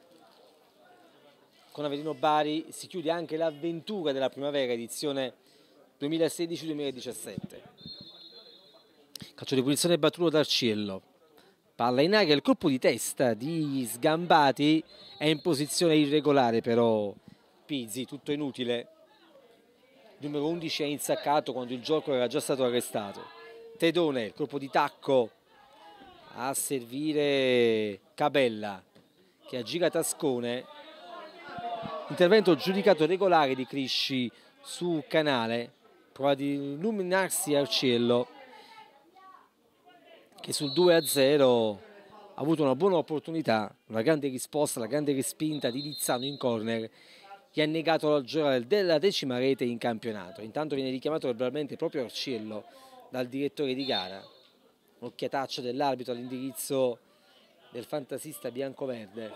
Con Avellino Bari si chiude anche l'avventura della primavera edizione 2016-2017. Calcio di punizione battuto da Arciello, palla in aria, il colpo di testa di Sgambati è in posizione irregolare però Pizzi, tutto inutile. Il numero 11 è insaccato quando il gioco era già stato arrestato. Tedone, il colpo di tacco a servire Cabella che aggira Tascone. Intervento giudicato regolare di Crisci su Canale, prova di illuminarsi Arciello che sul 2-0 ha avuto una buona opportunità, una grande risposta, la grande respinta di Lizzano in corner che ha negato la gioia della 10ª rete in campionato. Intanto viene richiamato verbalmente proprio Arciello dal direttore di gara. Occhiataccia dell'arbitro all'indirizzo del fantasista biancoverde,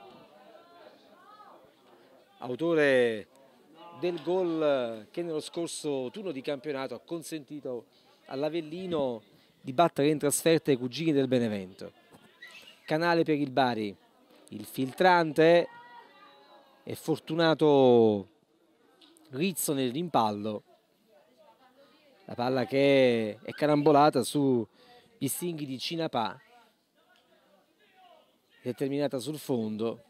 autore del gol che nello scorso turno di campionato ha consentito all'Avellino di battere in trasferta i cugini del Benevento. Canale per il Bari, il filtrante è fortunato Rizzo nel rimpallo, la palla che è carambolata sugli stinghi di Cinapà, è terminata sul fondo.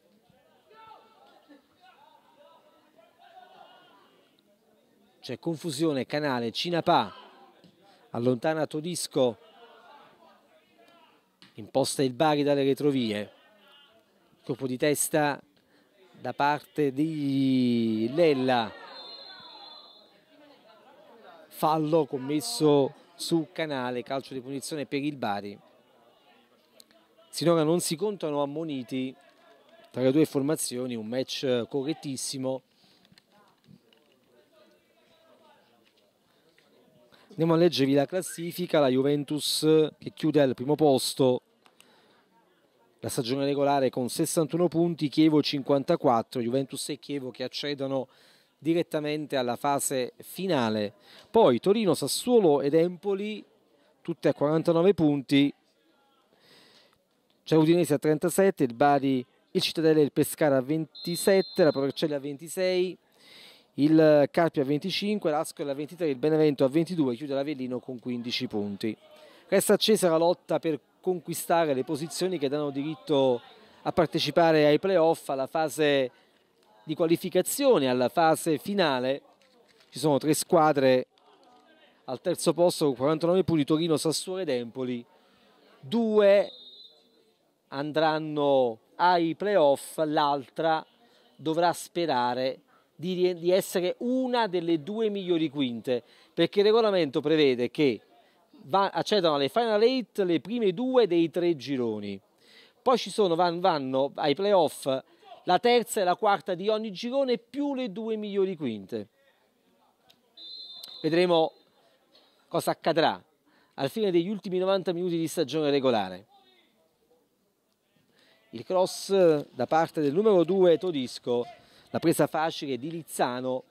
C'è confusione, Canale, Cinapà allontana Todisco, imposta il Bari dalle retrovie, colpo di testa da parte di Lella, fallo commesso su Canale, calcio di punizione per il Bari. Sinora non si contano ammoniti tra le due formazioni, un match correttissimo. Andiamo a leggervi la classifica. La Juventus che chiude al primo posto la stagione regolare con 61 punti, Chievo 54, Juventus e Chievo che accedono direttamente alla fase finale. Poi Torino, Sassuolo ed Empoli tutte a 49 punti, c'è l'Udinese a 37, il Bari, il Cittadella e il Pescara a 27, la Provercelli a 26, il Carpi a 25, l'Ascoli a 23, il Benevento a 22, chiude l'Avellino con 15 punti. Resta accesa la lotta per conquistare le posizioni che danno diritto a partecipare ai playoff, alla fase di qualificazione, alla fase finale. Ci sono 3 squadre al terzo posto con 49 punti, Torino, Sassuolo ed Empoli. 2 andranno ai playoff, l'altra dovrà sperare di essere una delle 2 migliori quinte, perché il regolamento prevede che accedono alle Final 8 le prime 2 dei 3 gironi, poi ci sono, vanno ai playoff la terza e la quarta di ogni girone più le 2 migliori quinte. Vedremo cosa accadrà al fine degli ultimi 90 minuti di stagione regolare. Il cross da parte del numero 2 Todisco, la presa facile di Lizzano.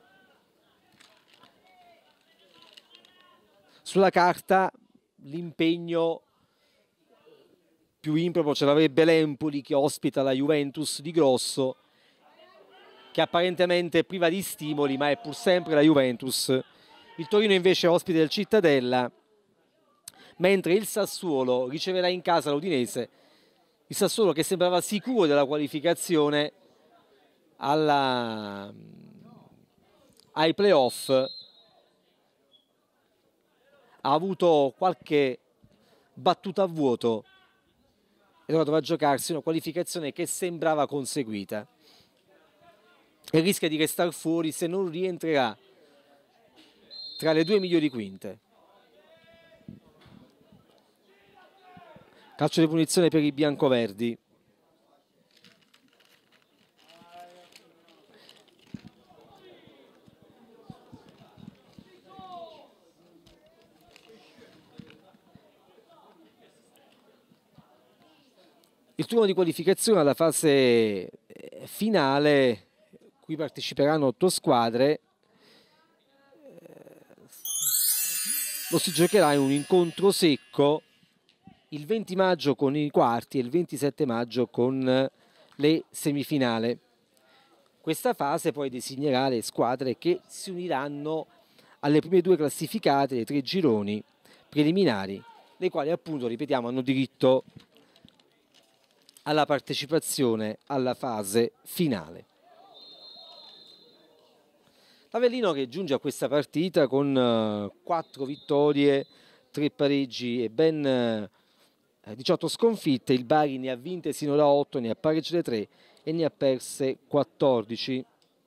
Sulla carta l'impegno più improbo ce l'avrebbe l'Empoli che ospita la Juventus di Grosso, che apparentemente è priva di stimoli, ma è pur sempre la Juventus. Il Torino invece è ospite del Cittadella, mentre il Sassuolo riceverà in casa l'Udinese. Il Sassuolo che sembrava sicuro della qualificazione ai playoff ha avuto qualche battuta a vuoto e ora dovrà giocarsi una qualificazione che sembrava conseguita e rischia di restare fuori se non rientrerà tra le 2 migliori quinte. Calcio di punizione per i biancoverdi. Il turno di qualificazione alla fase finale, cui parteciperanno 8 squadre, lo si giocherà in un incontro secco il 20 maggio con i quarti e il 27 maggio con le semifinali. Questa fase poi designerà le squadre che si uniranno alle prime 2 classificate dei 3 gironi preliminari, le quali appunto, ripetiamo, hanno diritto alla partecipazione alla fase finale. L'Avellino che giunge a questa partita con 4 vittorie, 3 pareggi e ben 18 sconfitte. Il Bari ne ha vinte sinora 8, ne ha pareggiate 3 e ne ha perse 14.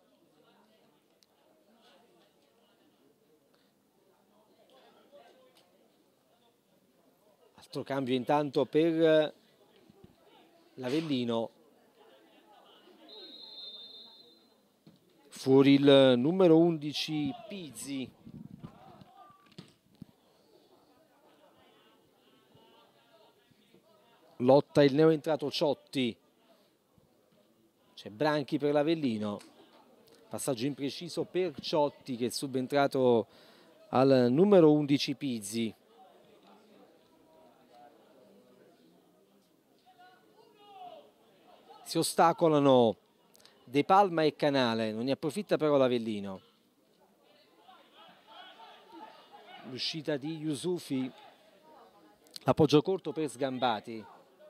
Altro cambio intanto per l'Avellino. Fuori il numero 11 Pizzi. Lotta il neoentrato Ciotti. C'è Branchi per l'Avellino. Passaggio impreciso per Ciotti che è subentrato al numero 11 Pizzi. Si ostacolano De Palma e Canale, non ne approfitta però l'Avellino. L'uscita di Yusufi, appoggio corto per Sgambati.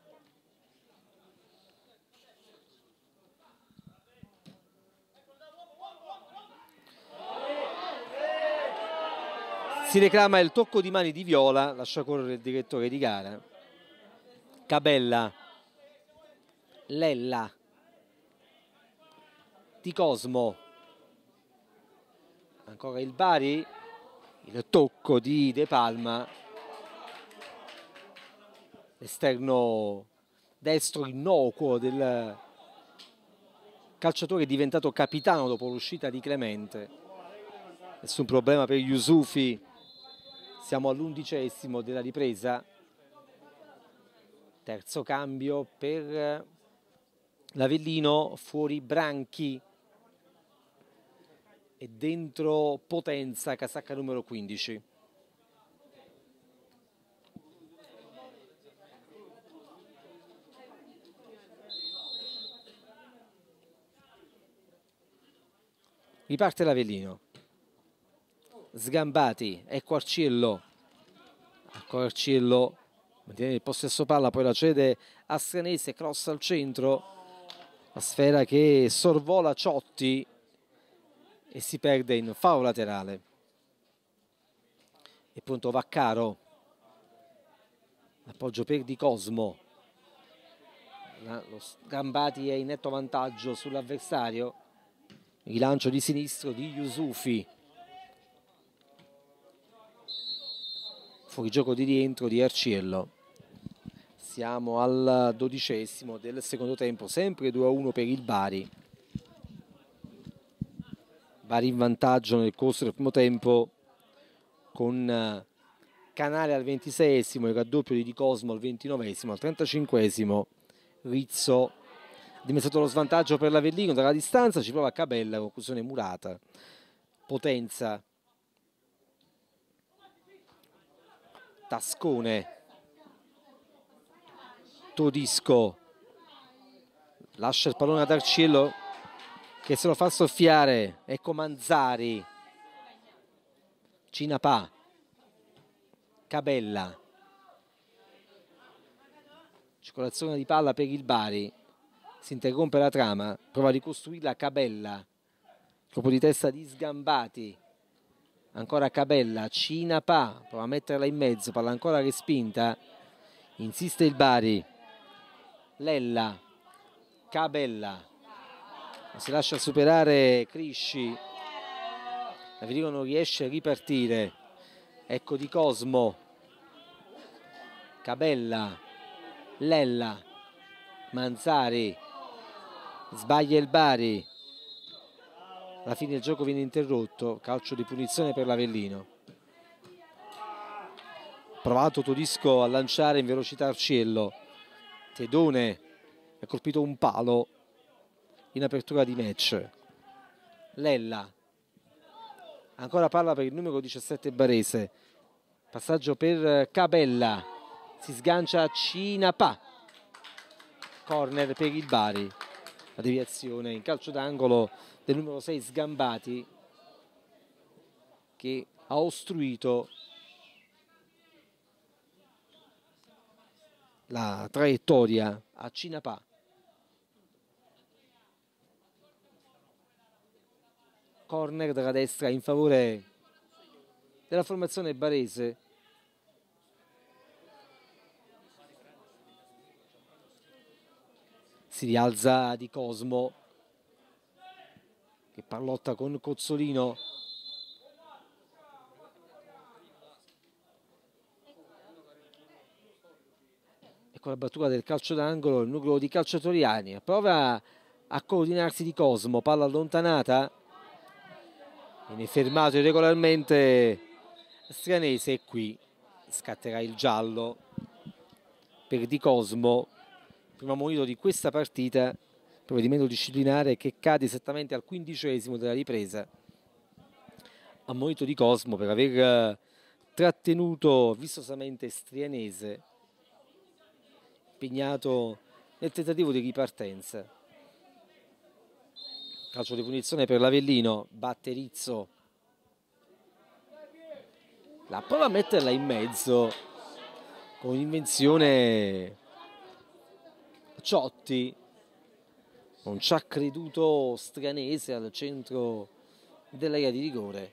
Si reclama il tocco di mani di Viola, lascia correre il direttore di gara. Cabella, Lella, Di Cosmo, ancora il Bari, il tocco di De Palma, l'esterno destro innocuo del calciatore diventato capitano dopo l'uscita di Clemente. Nessun problema per Yusufi, siamo all'11° della ripresa. Terzo cambio per l'Avellino, fuori Branchi e dentro Potenza, casacca numero 15. Riparte l'Avellino. Sgambati, ecco Arciello. Arciello mantiene il possesso palla, poi la cede a Stranese, cross al centro. La sfera che sorvola Ciotti e si perde in fallo laterale. E pronto Vaccaro. Appoggio per Di Cosmo. Lo Sgambati è in netto vantaggio sull'avversario. Rilancio di sinistro di Yusufi. Fuorigioco di rientro di Arciello. Siamo al 12° del secondo tempo, sempre 2-1 per il Bari. Bari in vantaggio nel corso del primo tempo con Canale al 26°, il raddoppio di Cosmo al 29°, al 35° Rizzo ha dimezzato lo svantaggio per l'Avellino dalla distanza, ci prova Cabella, conclusione murata. Potenza, Tascone, Todisco, lascia il pallone ad Arciello che se lo fa soffiare, ecco Manzari, Cinapà, Cabella, circolazione di palla per il Bari, si interrompe la trama, prova a ricostruirla Cabella, colpo di testa di Sgambati, ancora Cabella, Cinapà, prova a metterla in mezzo, palla ancora respinta, insiste il Bari, Lella, Cabella, si lascia superare Crisci, l'Avellino non riesce a ripartire, ecco Di Cosmo, Cabella, Lella, Manzari, sbaglia il Bari, alla fine il gioco viene interrotto, calcio di punizione per l'Avellino. Provato Todisco a lanciare in velocità Arciello, Tedone ha colpito un palo in apertura di match. Lella, ancora palla per il numero 17 barese, passaggio per Cabella, si sgancia Cinapà, corner per il Bari, la deviazione in calcio d'angolo del numero 6 Sgambati che ha ostruito la traiettoria a Cinapà. Corner dalla destra in favore della formazione barese. Si rialza Di Cosmo che pallotta con Cozzolino. Ecco la battuta del calcio d'angolo, il nucleo di calciatoriani. Prova a coordinarsi Di Cosmo, palla allontanata. Viene fermato irregolarmente Stranese e qui scatterà il giallo per Di Cosmo, primo ammonito di questa partita, provvedimento disciplinare che cade esattamente al 15° della ripresa. Ammonito Di Cosmo per aver trattenuto vistosamente Strianese, impegnato nel tentativo di ripartenza. Calcio di punizione per l'Avellino, batte Rizzo, la prova a metterla in mezzo con un'invenzione Ciotti, non ci ha creduto Stranese al centro dell'area di rigore.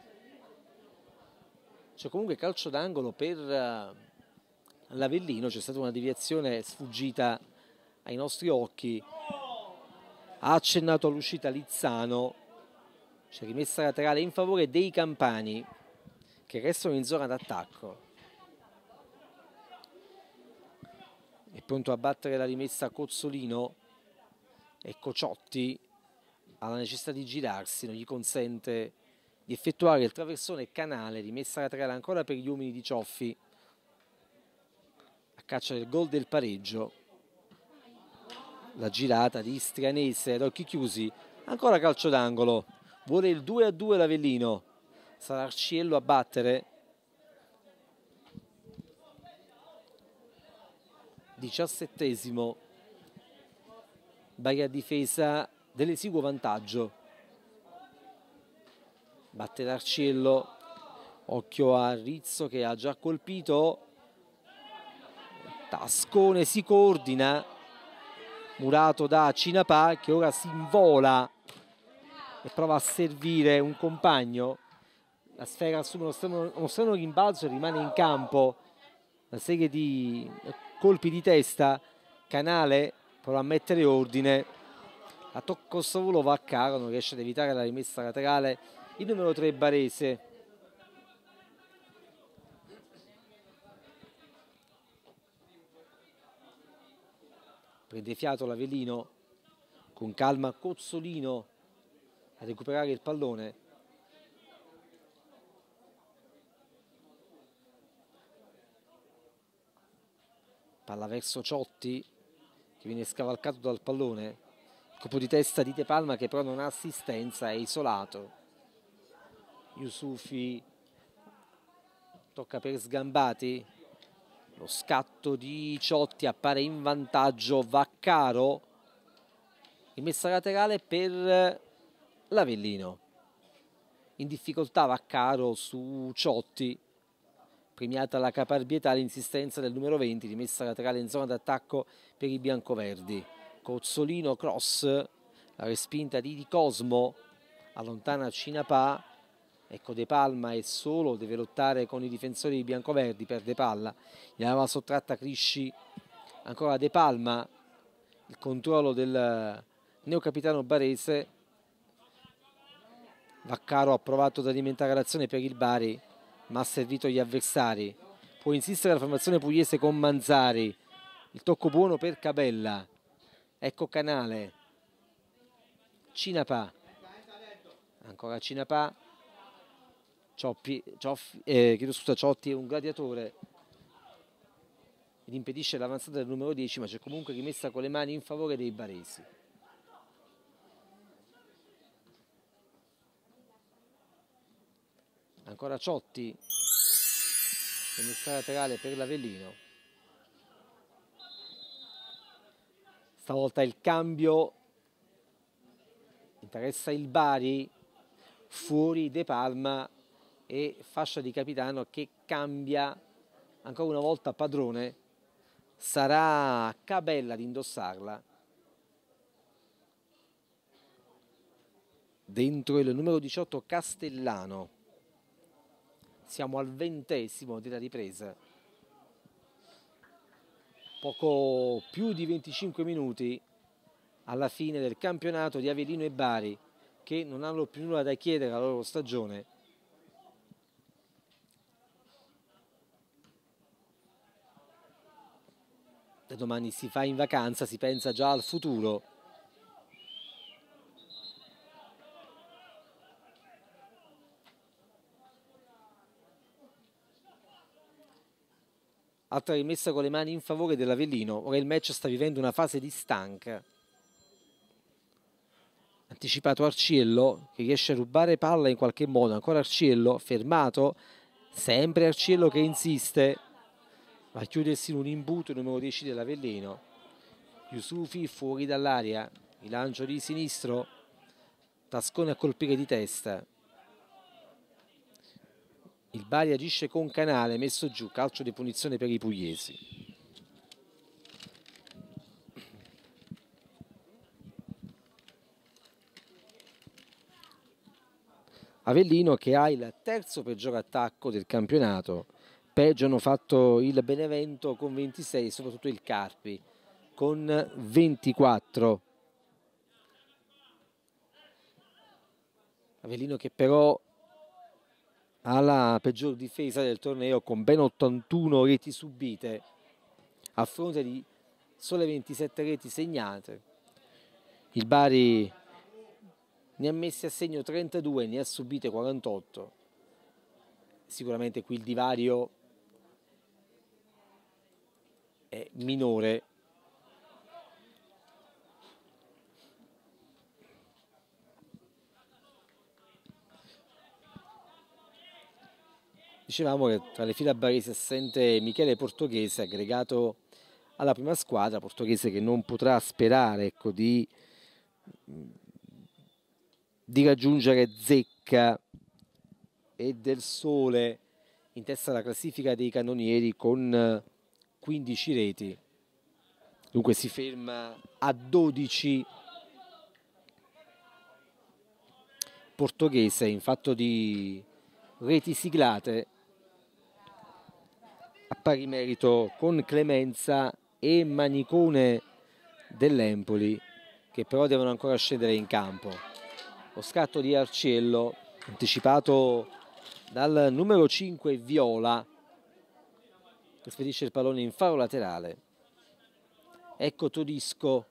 C'è comunque calcio d'angolo per l'Avellino, c'è stata una deviazione sfuggita ai nostri occhi. Ha accennato all'uscita Lizzano, c'è rimessa laterale in favore dei Campani che restano in zona d'attacco. È pronto a battere la rimessa Cozzolino e Cociotti ha la necessità di girarsi, non gli consente di effettuare il traversone canale, rimessa laterale ancora per gli uomini di Cioffi a caccia del gol del pareggio. La girata di Istrianese ad occhi chiusi, ancora calcio d'angolo, vuole il 2-2 l'Avellino, sarà Arciello a battere. 17esimo, Bari a difesa dell'esiguo vantaggio, batte Arciello, occhio a Rizzo che ha già colpito, Tascone si coordina, murato da Cinapà che ora si invola e prova a servire un compagno, la sfera assume uno strano rimbalzo e rimane in campo, una serie di colpi di testa, Canale prova a mettere ordine, a tocco solo Vaccaro non riesce ad evitare la rimessa laterale, il numero 3 barese. Prende fiato l'Avellino, con calma Cozzolino a recuperare il pallone. Palla verso Ciotti che viene scavalcato dal pallone, colpo di testa di De Palma che però non ha assistenza, è isolato. Yusufi tocca per Sgambati, lo scatto di Ciotti, appare in vantaggio Vaccaro, rimessa laterale per l'Avellino, in difficoltà Vaccaro su Ciotti, premiata la caparbietà, l'insistenza del numero 20, rimessa laterale in zona d'attacco per i biancoverdi. Cozzolino, cross, la respinta di Cosmo, allontana Cinapà, ecco De Palma è solo, deve lottare con i difensori biancoverdi, perde palla, gli aveva sottratta Crisci, ancora De Palma, il controllo del neocapitano barese. Vaccaro ha provato ad alimentare l'azione per il Bari, ma ha servito gli avversari. Può insistere la formazione pugliese con Manzari, il tocco buono per Cabella, ecco Canale, Cinapà, ancora Cinapà, Ciotti è un gladiatore ed impedisce l'avanzata del numero 10, ma c'è comunque rimessa con le mani in favore dei baresi. Ancora Ciotti, rimessa laterale per l'Avellino. Stavolta il cambio interessa il Bari, fuori De Palma e fascia di capitano che cambia ancora una volta padrone, sarà Cabella ad indossarla. Dentro il numero 18 Castellano. Siamo al 20esimo della ripresa. Poco più di 25 minuti alla fine del campionato di Avellino e Bari, che non hanno più nulla da chiedere alla loro stagione. Da domani si fa in vacanza, si pensa già al futuro. Altra rimessa con le mani in favore dell'Avellino. Ora il match sta vivendo una fase di stanca. Anticipato Arciello che riesce a rubare palla in qualche modo. Ancora Arciello, fermato. Sempre Arciello che insiste. Va a chiudersi in un imbuto il numero 10 dell'Avellino. Yusufi fuori dall'area. Il lancio di sinistro. Tascone a colpire di testa. Il Bari agisce con Canale, messo giù, calcio di punizione per i pugliesi. Avellino che ha il terzo peggior attacco del campionato. Peggio hanno fatto il Benevento con 26, soprattutto il Carpi con 24. Avellino che però alla peggior difesa del torneo con ben 81 reti subite a fronte di sole 27 reti segnate. Il Bari ne ha messi a segno 32, ne ha subite 48. Sicuramente qui il divario è minore. Dicevamo che tra le fila baresi è assente Michele Portoghese, aggregato alla prima squadra. Portoghese che non potrà sperare, ecco, di raggiungere Zecca e Del Sole in testa alla classifica dei cannonieri con 15 reti. Dunque si ferma a 12 Portoghese in fatto di reti siglate a pari merito con Clemenza e Manicone dell'Empoli, che però devono ancora scendere in campo. Lo scatto di Arciello anticipato dal numero 5 Viola, che spedisce il pallone in faro laterale. Ecco Todisco,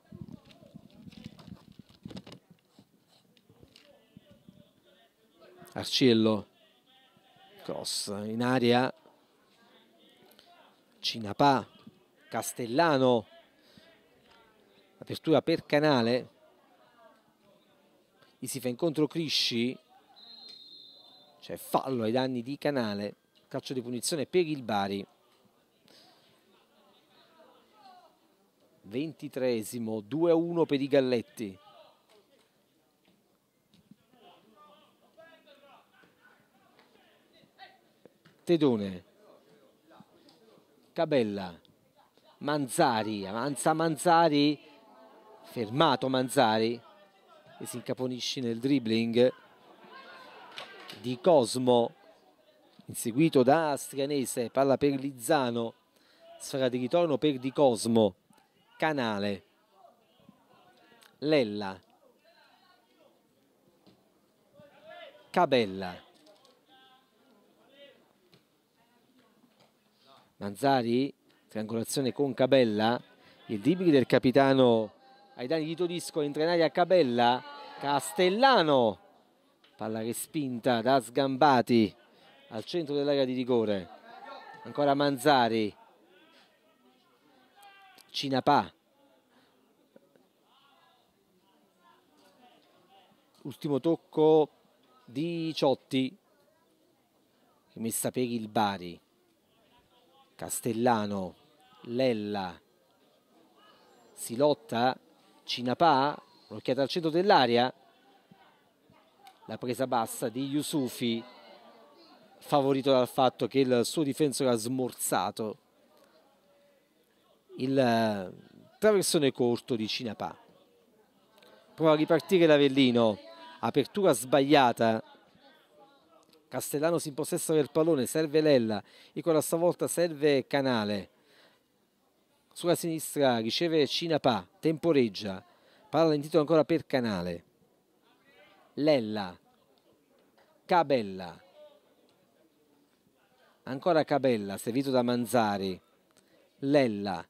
Arciello, cross in aria, Cinapà, Castellano, apertura per Canale, gli si fa incontro Crisci, c'è fallo ai danni di Canale, calcio di punizione per il Bari. 23esimo, 2-1 per i Galletti. Tedone, Cabella, Manzari, avanza Manzari, fermato Manzari e si incaponisce nel dribbling di Cosmo, inseguito da Astrianese, palla per Lizzano, sfera di ritorno per Di Cosmo, Canale, Lella, Cabella, Manzari, triangolazione con Cabella, il dribbling del capitano ai danni di Todisco, entra in aria Cabella, Castellano, palla respinta da Sgambati al centro dell'area di rigore, ancora Manzari, Cinapà, ultimo tocco di Ciotti, messa per il Bari, Castellano, Lella, si lotta, Cinapà, occhiata al centro dell'area, la presa bassa di Yusufi, favorito dal fatto che il suo difensore ha smorzato il traversone corto di Cinapà. Prova a ripartire l'Avellino, apertura sbagliata, Castellano si impossessa del pallone, serve Lella, e quella stavolta serve Canale. Sulla sinistra riceve Cinapà, temporeggia, palla in titolo ancora per Canale. Lella, Cabella, ancora Cabella, servito da Manzari, Lella,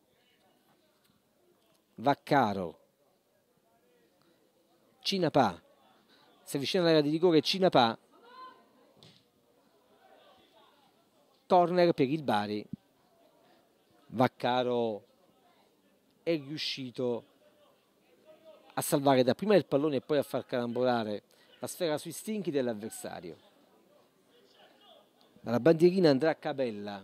Vaccaro, Cinapà, si avvicina all'area di rigore Cinapà, corner per il Bari. Vaccaro è riuscito a salvare dapprima il pallone e poi a far carambolare la sfera sui stinchi dell'avversario. Dalla bandierina andrà Cabella,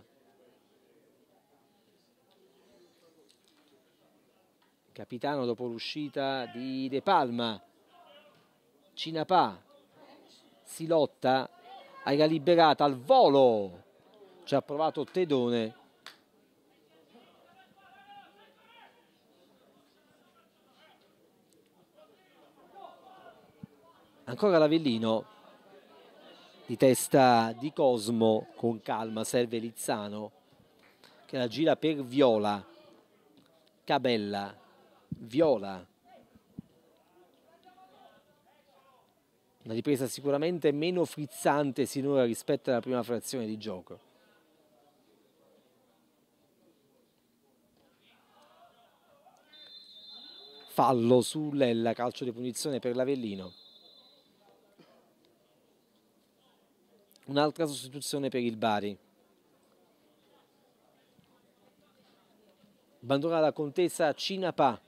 capitano dopo l'uscita di De Palma. Cinapà si lotta, aria liberata al volo, ci ha provato Tedone, ancora l'Avellino, di testa di Cosmo, con calma serve Lizzano che la gira per Viola, Cabella, Viola, Una ripresa sicuramente meno frizzante sinora rispetto alla prima frazione di gioco. Fallo su Lella, calcio di punizione per l'Avellino. Un'altra sostituzione per il Bari. Abbandona la contesa Cinapà.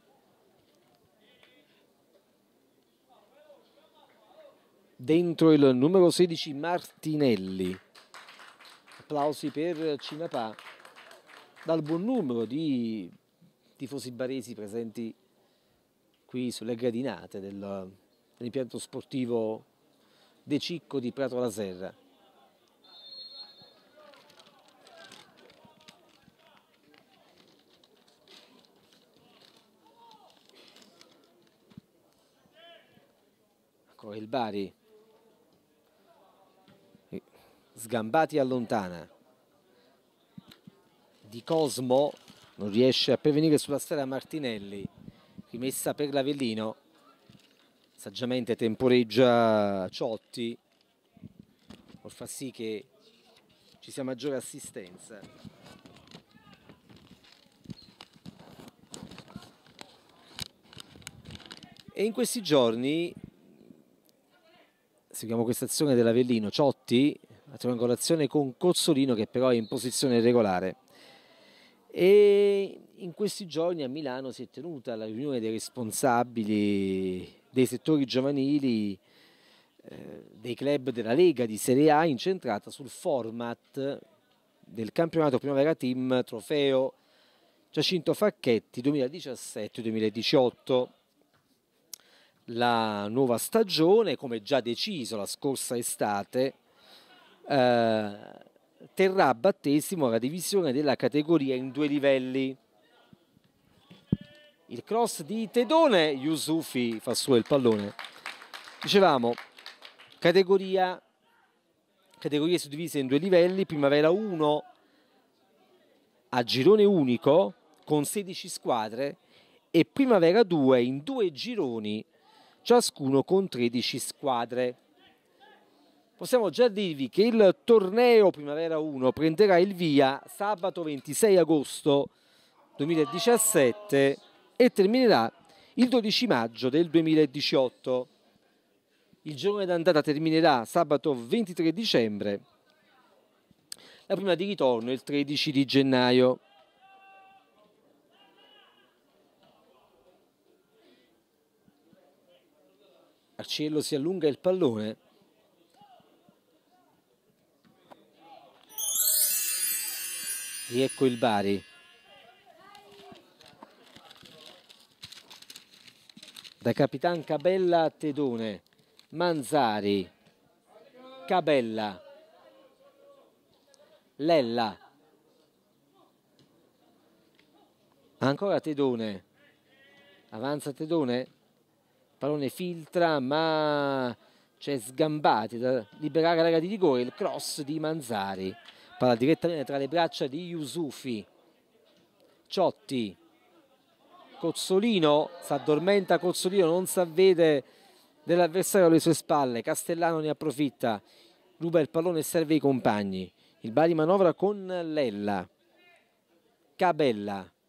Dentro il numero 16 Martinelli. Applausi per Cinapà dal buon numero di tifosi baresi presenti qui sulle gradinate dell'impianto sportivo De Cicco di Prato la Serra. Ancora il Bari. Sgambati allontana. Di Cosmo non riesce a prevenire sulla strada Martinelli. Rimessa per l'Avellino. Saggiamente temporeggia Ciotti per far sì che ci sia maggiore assistenza. E in questi giorni seguiamo questa azione dell'Avellino. Ciotti, la triangolazione con Cozzolino che però è in posizione regolare. E in questi giorni a Milano si è tenuta la riunione dei responsabili dei settori giovanili dei club della Lega di Serie A, incentrata sul format del campionato Primavera Team Trofeo Giacinto Facchetti 2017-2018. La nuova stagione, come già deciso la scorsa estate, terrà a battesimo la divisione della categoria in 2 livelli. Il cross di Tedone, Yusufi fa su il pallone. Dicevamo, categorie suddivise in 2 livelli, Primavera 1 a girone unico con 16 squadre e Primavera 2 in 2 gironi, ciascuno con 13 squadre. Possiamo già dirvi che il torneo Primavera 1 prenderà il via sabato 26 agosto 2017 e terminerà il 12 maggio del 2018. Il girone d'andata terminerà sabato 23 dicembre, la prima di ritorno il 13 di gennaio. Arciello si allunga il pallone. Riecco il Bari. Da Capitan Cabella a Tedone. Manzari. Cabella. Lella. Ancora Tedone. Avanza Tedone. Pallone filtra, ma c'è Sgambati da liberare l'area di rigore. Il cross di Manzari. Palla direttamente tra le braccia di Yusufi. Ciotti. Cozzolino, si addormenta Cozzolino, non si avvede dell'avversario alle sue spalle. Castellano ne approfitta, ruba il pallone e serve i compagni. Il Bari manovra con Lella. Cabella.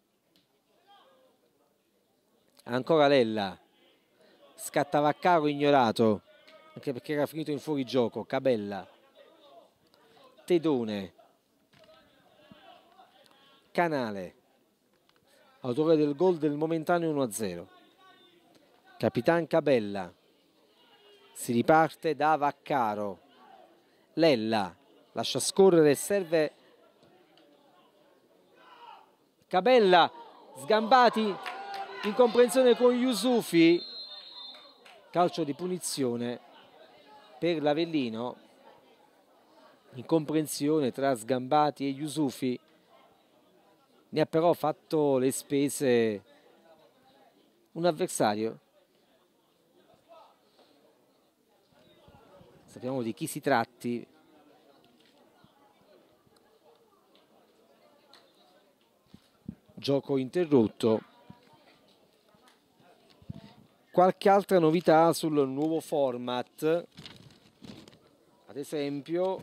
Ancora Lella. Scatta Vaccaro ignorato, anche perché era finito in fuorigioco. Cabella. Tedone. Canale, autore del gol del momentaneo 1-0. Capitan Cabella. Si riparte da Vaccaro. Lella lascia scorrere e serve Cabella. Sgambati, incomprensione con Yusufi. Calcio di punizione per l'Avellino. Incomprensione tra Sgambati e Yusufi. Ne ha però fatto le spese un avversario. Sappiamo di chi si tratti. Gioco interrotto. qualche altra novità sul nuovo format, ad esempio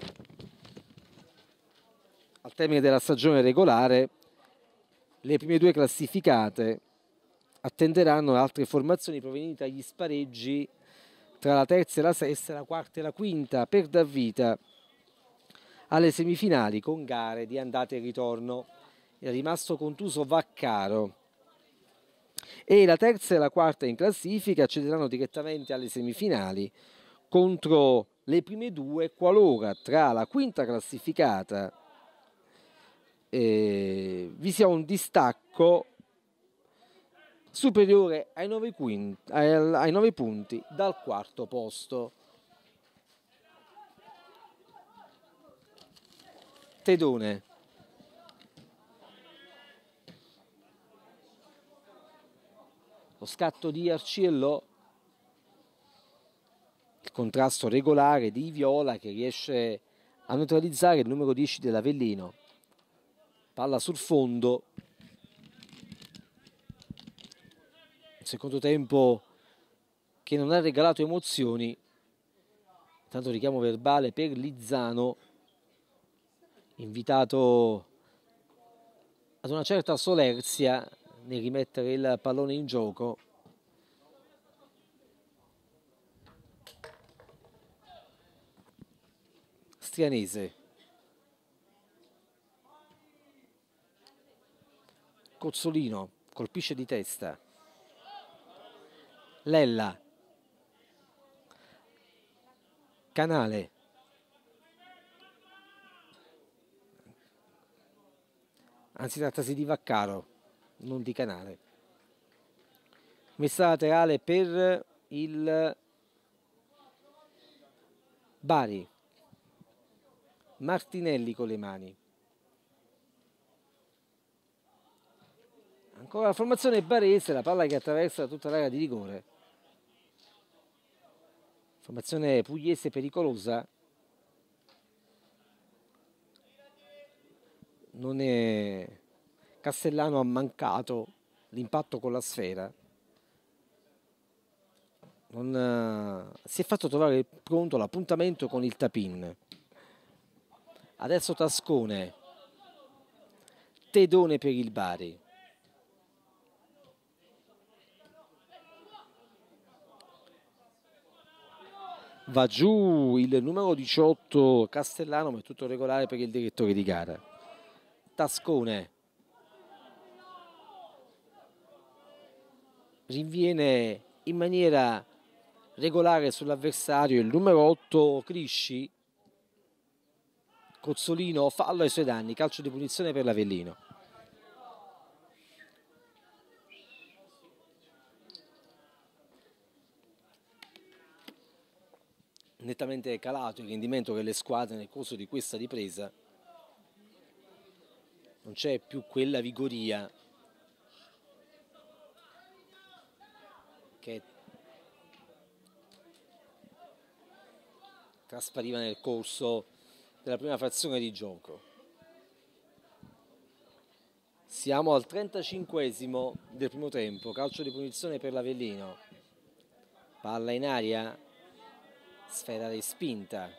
al termine della stagione regolare le prime due classificate attenderanno altre formazioni provenienti dagli spareggi tra la terza e la sesta, la quarta e la quinta, per dar vita alle semifinali con gare di andata e ritorno. È rimasto contuso Vaccaro e la terza e la quarta in classifica accederanno direttamente alle semifinali contro le prime due qualora tra la quinta classificata vi sia un distacco superiore ai 9 punti dal quarto posto. Tedone. Lo scatto di Arciello, il contrasto regolare di Viola che riesce a neutralizzare il numero 10 dell'Avellino. Palla sul fondo. Un secondo tempo che non ha regalato emozioni. Tanto richiamo verbale per Lizzano, invitato ad una certa solerzia nel rimettere il pallone in gioco. Strianese. Cozzolino colpisce di testa. Lella. Canale. Anzi, trattasi di Vaccaro, non di Canale. Messa laterale per il Bari. Martinelli con le mani. Ancora la formazione barese, la palla che attraversa tutta l'area di rigore. Formazione pugliese pericolosa. Non è... Castellano ha mancato l'impatto con la sfera. Si è fatto trovare pronto l'appuntamento con il tap-in. Adesso Tascone. Tedone per il Bari. Va giù il numero 18 Castellano, ma è tutto regolare per il direttore di gara. Tascone rinviene in maniera regolare sull'avversario il numero 8 Crisci. Cozzolino, fallo ai suoi danni, calcio di punizione per l'Avellino. Nettamente calato il rendimento delle squadre nel corso di questa ripresa. Non c'è più quella vigoria che traspariva nel corso della prima frazione di gioco. Siamo al 35esimo del primo tempo, calcio di punizione per l'Avellino. Palla in aria, sfera respinta.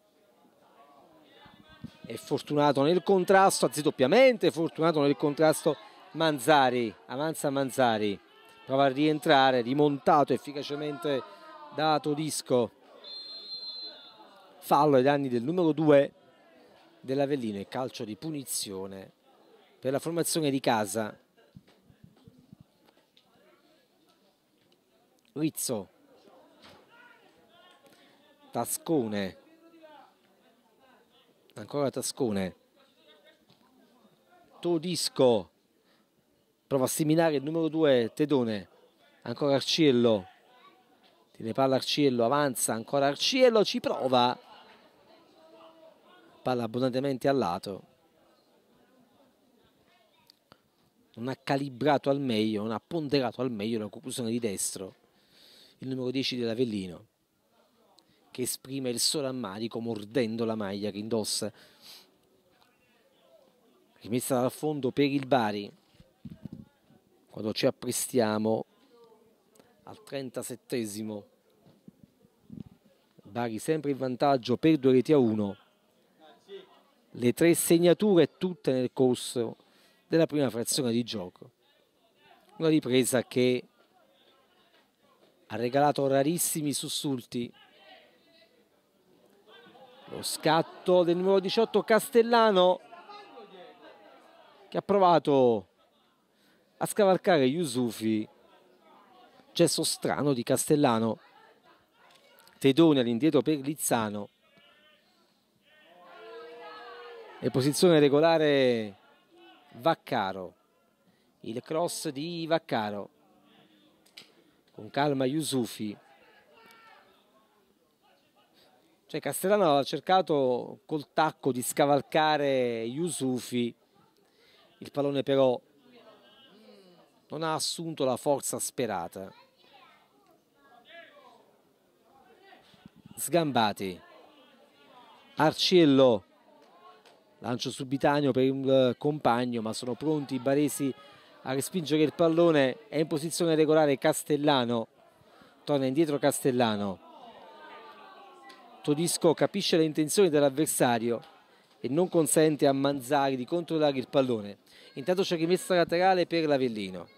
È fortunato nel contrasto, anzi doppiamente fortunato nel contrasto Manzari. Avanza Manzari, prova a rientrare, rimontato efficacemente da Todisco. Fallo ai danni del numero 2 dell'Avellino e calcio di punizione per la formazione di casa. Rizzo. Tascone. Ancora Tascone. Todisco. Prova a seminare il numero 2 Tedone. Ancora Arciello. Tiene palla Arciello, avanza ancora Arciello, ci prova. Palla abbondantemente al lato. Non ha calibrato al meglio, non ha ponderato al meglio la conclusione di destro. Il numero 10 dell'Avellino, che esprime il suo rammarico mordendo la maglia che indossa. Rimessa dal fondo per il Bari. Quando ci apprestiamo al 37esimo. Bari sempre in vantaggio per 2-1. Le 3 segnature tutte nel corso della prima frazione di gioco. Una ripresa che ha regalato rarissimi sussulti. Lo scatto del numero 18 Castellano, che ha provato a scavalcare Yusufi. Gesto strano di Castellano. Tedone all'indietro per Lizzano. E posizione regolare Vaccaro. Il cross di Vaccaro. Con calma Yusufi. Cioè Castellano ha cercato col tacco di scavalcare Yusufi. Il pallone però non ha assunto la forza sperata. Sgambati. Arciello. Lancio subitaneo per il compagno, ma sono pronti i baresi a respingere il pallone. È in posizione regolare Castellano. Torna indietro Castellano. Todisco capisce le intenzioni dell'avversario e non consente a Manzari di controllare il pallone. Intanto c'è rimessa laterale per l'Avellino.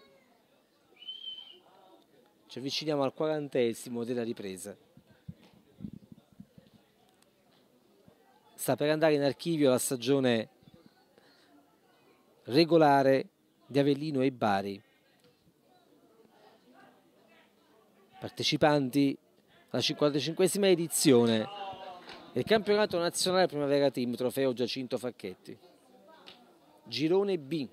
Ci avviciniamo al 40esimo della ripresa. Sta per andare in archivio la stagione regolare di Avellino e Bari. Partecipanti alla 55esima edizione del campionato nazionale Primavera Team Trofeo Giacinto Facchetti. Girone B,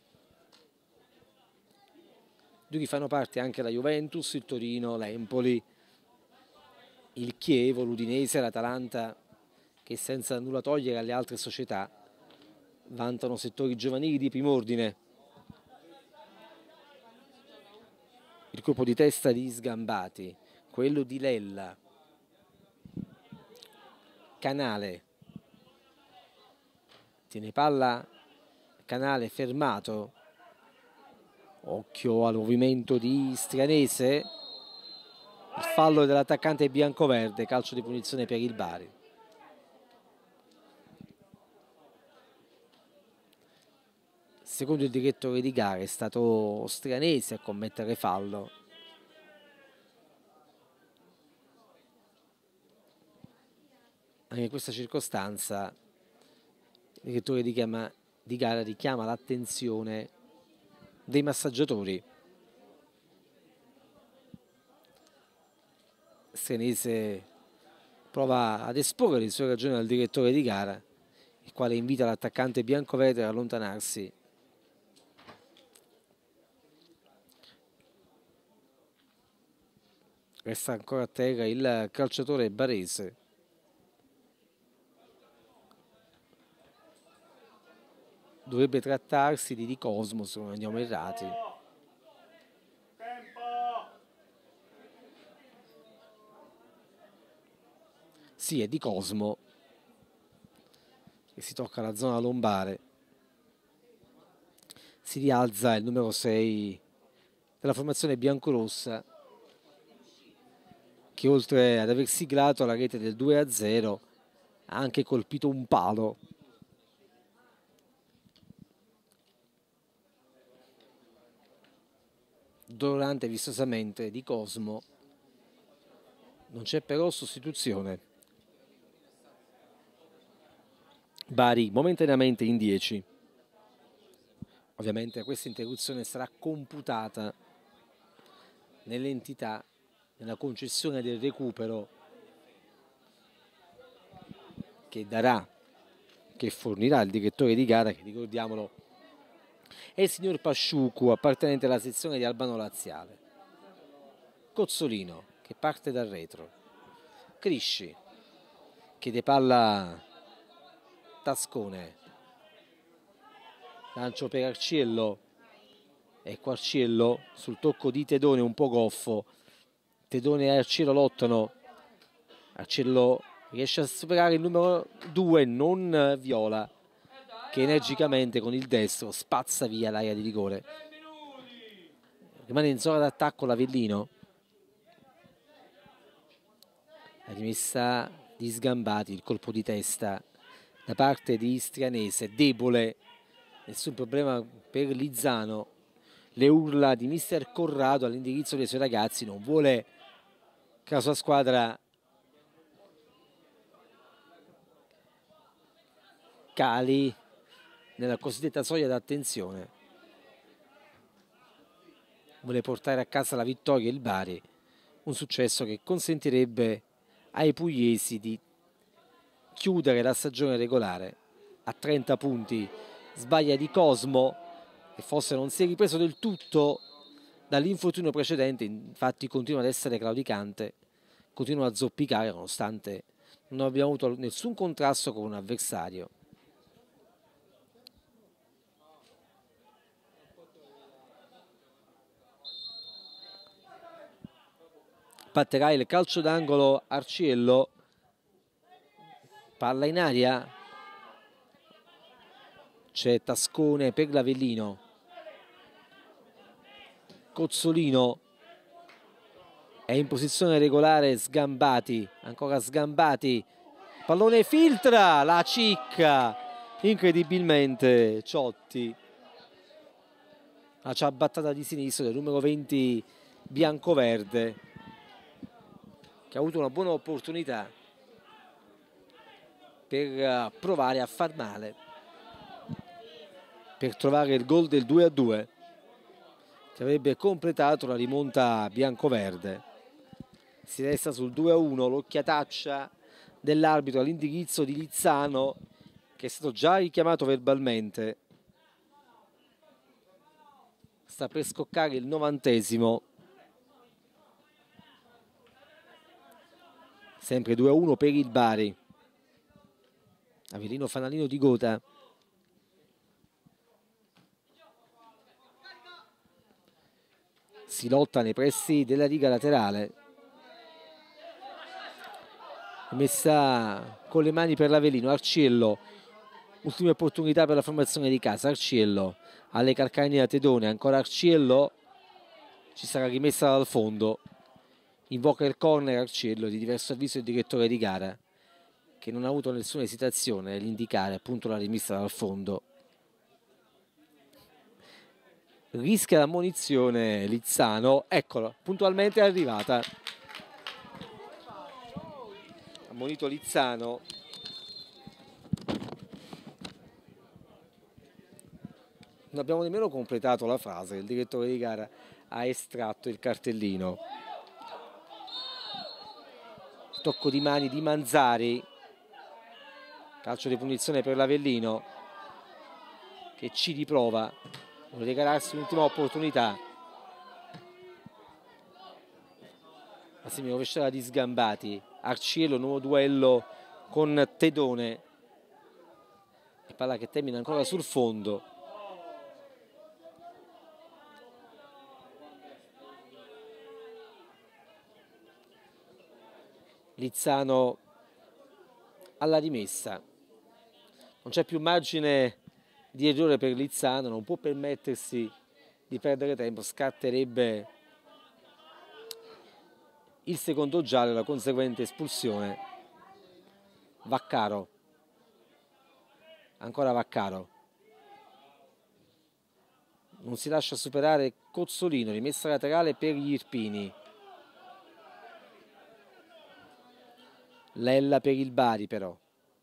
di cui fanno parte anche la Juventus, il Torino, l'Empoli, il Chievo, l'Udinese, l'Atalanta, che senza nulla togliere alle altre società vantano settori giovanili di prim'ordine. Il colpo di testa di Sgambati, quello di Lella. Canale tiene palla, Canale fermato. Occhio al movimento di Strianese. Il fallo dell'attaccante biancoverde, calcio di punizione per il Bari. Secondo il direttore di gara è stato Strianese a commettere fallo. Anche in questa circostanza il direttore di gara richiama l'attenzione dei massaggiatori. Strianese prova ad esporre le sue ragioni al direttore di gara, il quale invita l'attaccante biancoverde ad allontanarsi. Resta ancora a terra il calciatore barese. Dovrebbe trattarsi di Di Cosmo, se non andiamo errati. Sì, è Di Cosmo, che si tocca la zona lombare. Si rialza il numero 6 della formazione biancorossa, che oltre ad aver siglato la rete del 2-0 ha anche colpito un palo. Dolorante vistosamente Di Cosmo. Non c'è però sostituzione. Bari momentaneamente in 10. Ovviamente questa interruzione sarà computata nell'entità, nella concessione del recupero che fornirà il direttore di gara, che ricordiamolo è il signor Pasciucu, appartenente alla sezione di Albano Laziale. Cozzolino che parte dal retro. Crisci chiede palla Tascone. Lancio per Arciello. Ecco Arciello sul tocco di Tedone un po' goffo. Tedone e Arciello lottano. Arciello riesce a superare il numero 2, non Viola, che energicamente con il destro spazza via l'area di rigore. Rimane in zona d'attacco l'Avellino. La rimessa di Sgambati, il colpo di testa da parte di Istrianese, debole, nessun problema per Lizzano. Le urla di mister Corrado all'indirizzo dei suoi ragazzi, non vuole che la sua squadra cali nella cosiddetta soglia d'attenzione. Vuole portare a casa la vittoria il Bari, un successo che consentirebbe ai pugliesi di chiudere la stagione regolare a 30 punti. Sbaglia di Cosmo, che forse non si è ripreso del tutto dall'infortunio precedente, infatti continua ad essere claudicante, continua a zoppicare nonostante non abbia avuto nessun contrasto con un avversario. Batterà il calcio d'angolo Arciello, palla in aria, c'è Tascone per l'Avellino, Cozzolino è in posizione regolare, Sgambati, ancora Sgambati, pallone filtra, la cicca, incredibilmente Ciotti, la ciabattata di sinistro del numero 20 biancoverde, che ha avuto una buona opportunità per provare a far male, per trovare il gol del 2-2 che avrebbe completato la rimonta biancoverde. Si resta sul 2-1, l'occhiataccia dell'arbitro all'indirizzo di Lizzano, che è stato già richiamato verbalmente. Sta per scoccare il 90°. Sempre 2-1 per il Bari. Avellino fanalino di Gota. Si lotta nei pressi della riga laterale. Messa con le mani per l'Avellino. Arciello, ultima opportunità per la formazione di casa. Arciello alle calcagni da Tedone, ancora Arciello, ci sarà rimessa dal fondo. Invoca il corner Arciello, di diverso avviso il direttore di gara, che non ha avuto nessuna esitazione nell'indicare appunto la rimessa dal fondo. Rischia l'ammonizione Lizzano, eccola, puntualmente è arrivata. Ammonito Lizzano. Non abbiamo nemmeno completato la frase, il direttore di gara ha estratto il cartellino. Tocco di mani di Manzari, calcio di punizione per l'Avellino, che ci riprova, vuole regalarsi un'ultima opportunità. La semirovesciata di Sgambati, Arciello, nuovo duello con Tedone, e palla che termina ancora sul fondo. Lizzano alla rimessa, non c'è più margine di errore per Lizzano, non può permettersi di perdere tempo, scatterebbe il secondo giallo e la conseguente espulsione. Vaccaro, ancora Vaccaro, non si lascia superare Cozzolino, rimessa laterale per gli Irpini. Lella per il Bari però.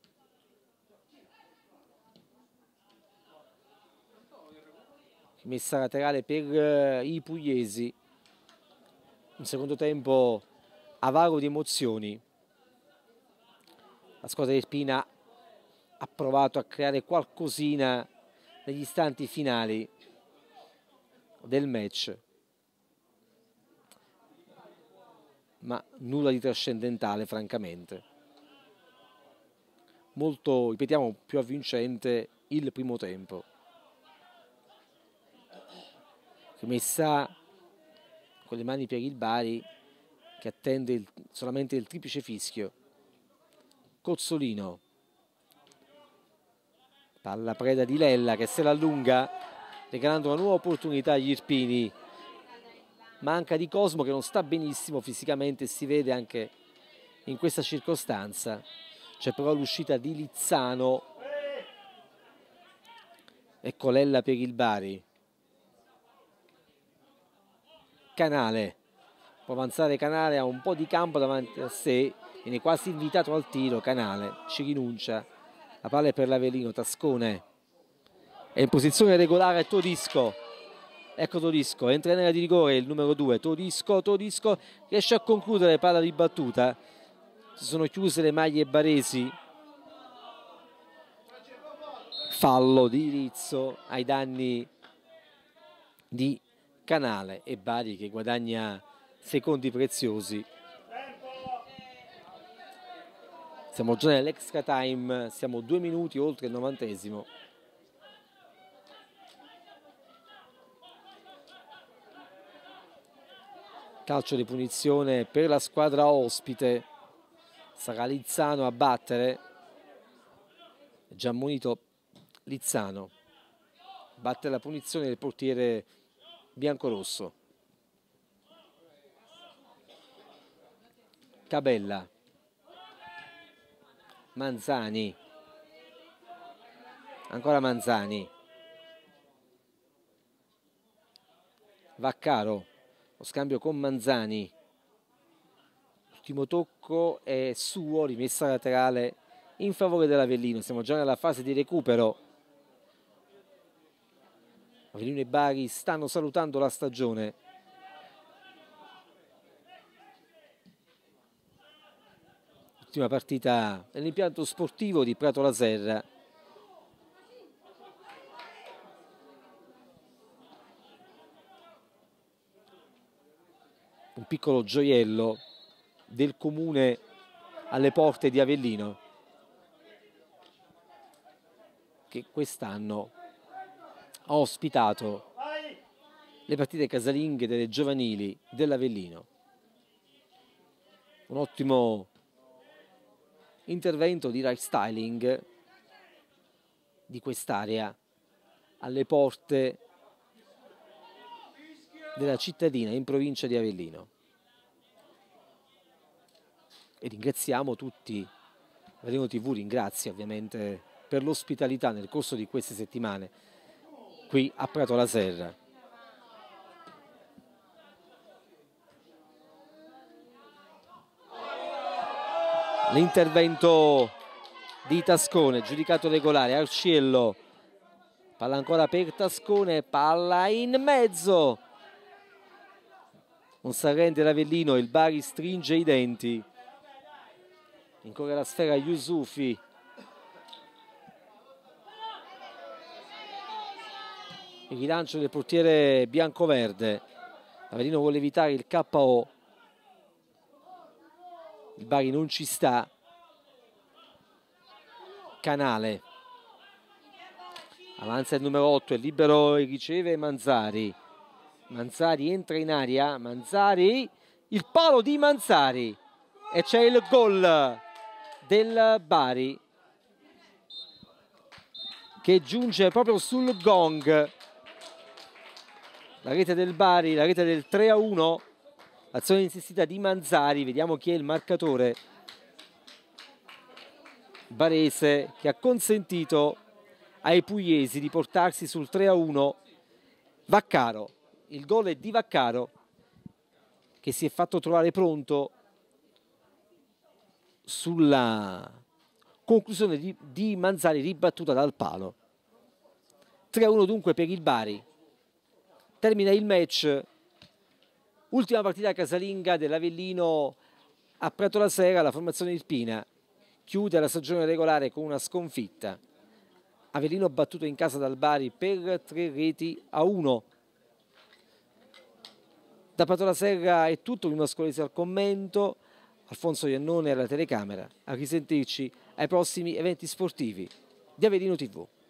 Messa laterale per i pugliesi. Un secondo tempo avaro di emozioni. La squadra irpina ha provato a creare qualcosina negli istanti finali del match, ma nulla di trascendentale francamente. Molto, ripetiamo, più avvincente il primo tempo. Rimessa con le mani per il Bari, che attende solamente il triplice fischio. Cozzolino, palla preda di Lella che se la allunga, regalando una nuova opportunità agli irpini. Manca di Cosmo che non sta benissimo fisicamente, si vede anche in questa circostanza. C'è però l'uscita di Lizzano. Ecco Lella per il Bari. Canale. Può avanzare Canale, ha un po' di campo davanti a sé, viene quasi invitato al tiro. Canale ci rinuncia. La palla è per l'Avellino. Tascone è in posizione regolare. Todisco. Ecco Todisco, entra in area di rigore il numero 2. Todisco riesce a concludere, palla ribattuta. Si sono chiuse le maglie baresi. Fallo di Rizzo ai danni di Canale e Bari che guadagna secondi preziosi. Siamo già nell'extra time, siamo 2 minuti oltre il 90°. Calcio di punizione per la squadra ospite. Sarà Lizzano a battere. È già ammonito Lizzano. Batte la punizione del portiere biancorosso. Cabella. Manzani. Ancora Manzani. Vaccaro. Lo scambio con Manzani. L'ultimo tocco è suo, rimessa laterale in favore dell'Avellino. Siamo già nella fase di recupero. Avellino e Bari stanno salutando la stagione. Ultima partita nell'impianto sportivo di Prato la Serra. Un piccolo gioiello del comune alle porte di Avellino, che quest'anno ha ospitato le partite casalinghe delle giovanili dell'Avellino. Un ottimo intervento di restyling di quest'area alle porte della cittadina in provincia di Avellino. E ringraziamo tutti, Avellino TV ringrazia ovviamente per l'ospitalità nel corso di queste settimane qui a Prato la Serra. L'intervento di Tascone, giudicato regolare. Arciello, palla ancora per Tascone, palla in mezzo. Non si arrende l'Avellino, il Bari stringe i denti. Ancora la sfera Yusufi. Il rilancio del portiere biancoverde. Avellino vuole evitare il KO. Il Bari non ci sta. Canale. Avanza il numero 8, è libero e riceve Manzari. Manzari entra in aria. Manzari. Il palo di Manzari. E c'è il gol del Bari che giunge proprio sul gong. La rete del Bari, la rete del 3-1. Azione insistita di Manzari. Vediamo chi è il marcatore barese che ha consentito ai pugliesi di portarsi sul 3-1. Vaccaro. Il gol è di Vaccaro che si è fatto trovare pronto sulla conclusione di Manzari ribattuta dal palo. 3-1 dunque per il Bari. Termina il match. Ultima partita casalinga dell'Avellino a Prato la Serra. La formazione irpina chiude la stagione regolare con una sconfitta. Avellino battuto in casa dal Bari per 3-1. Da Prato la Serra è tutto. Primo Ascolesi al commento, Alfonso Iannone alla telecamera. A risentirci ai prossimi eventi sportivi di Avellino TV.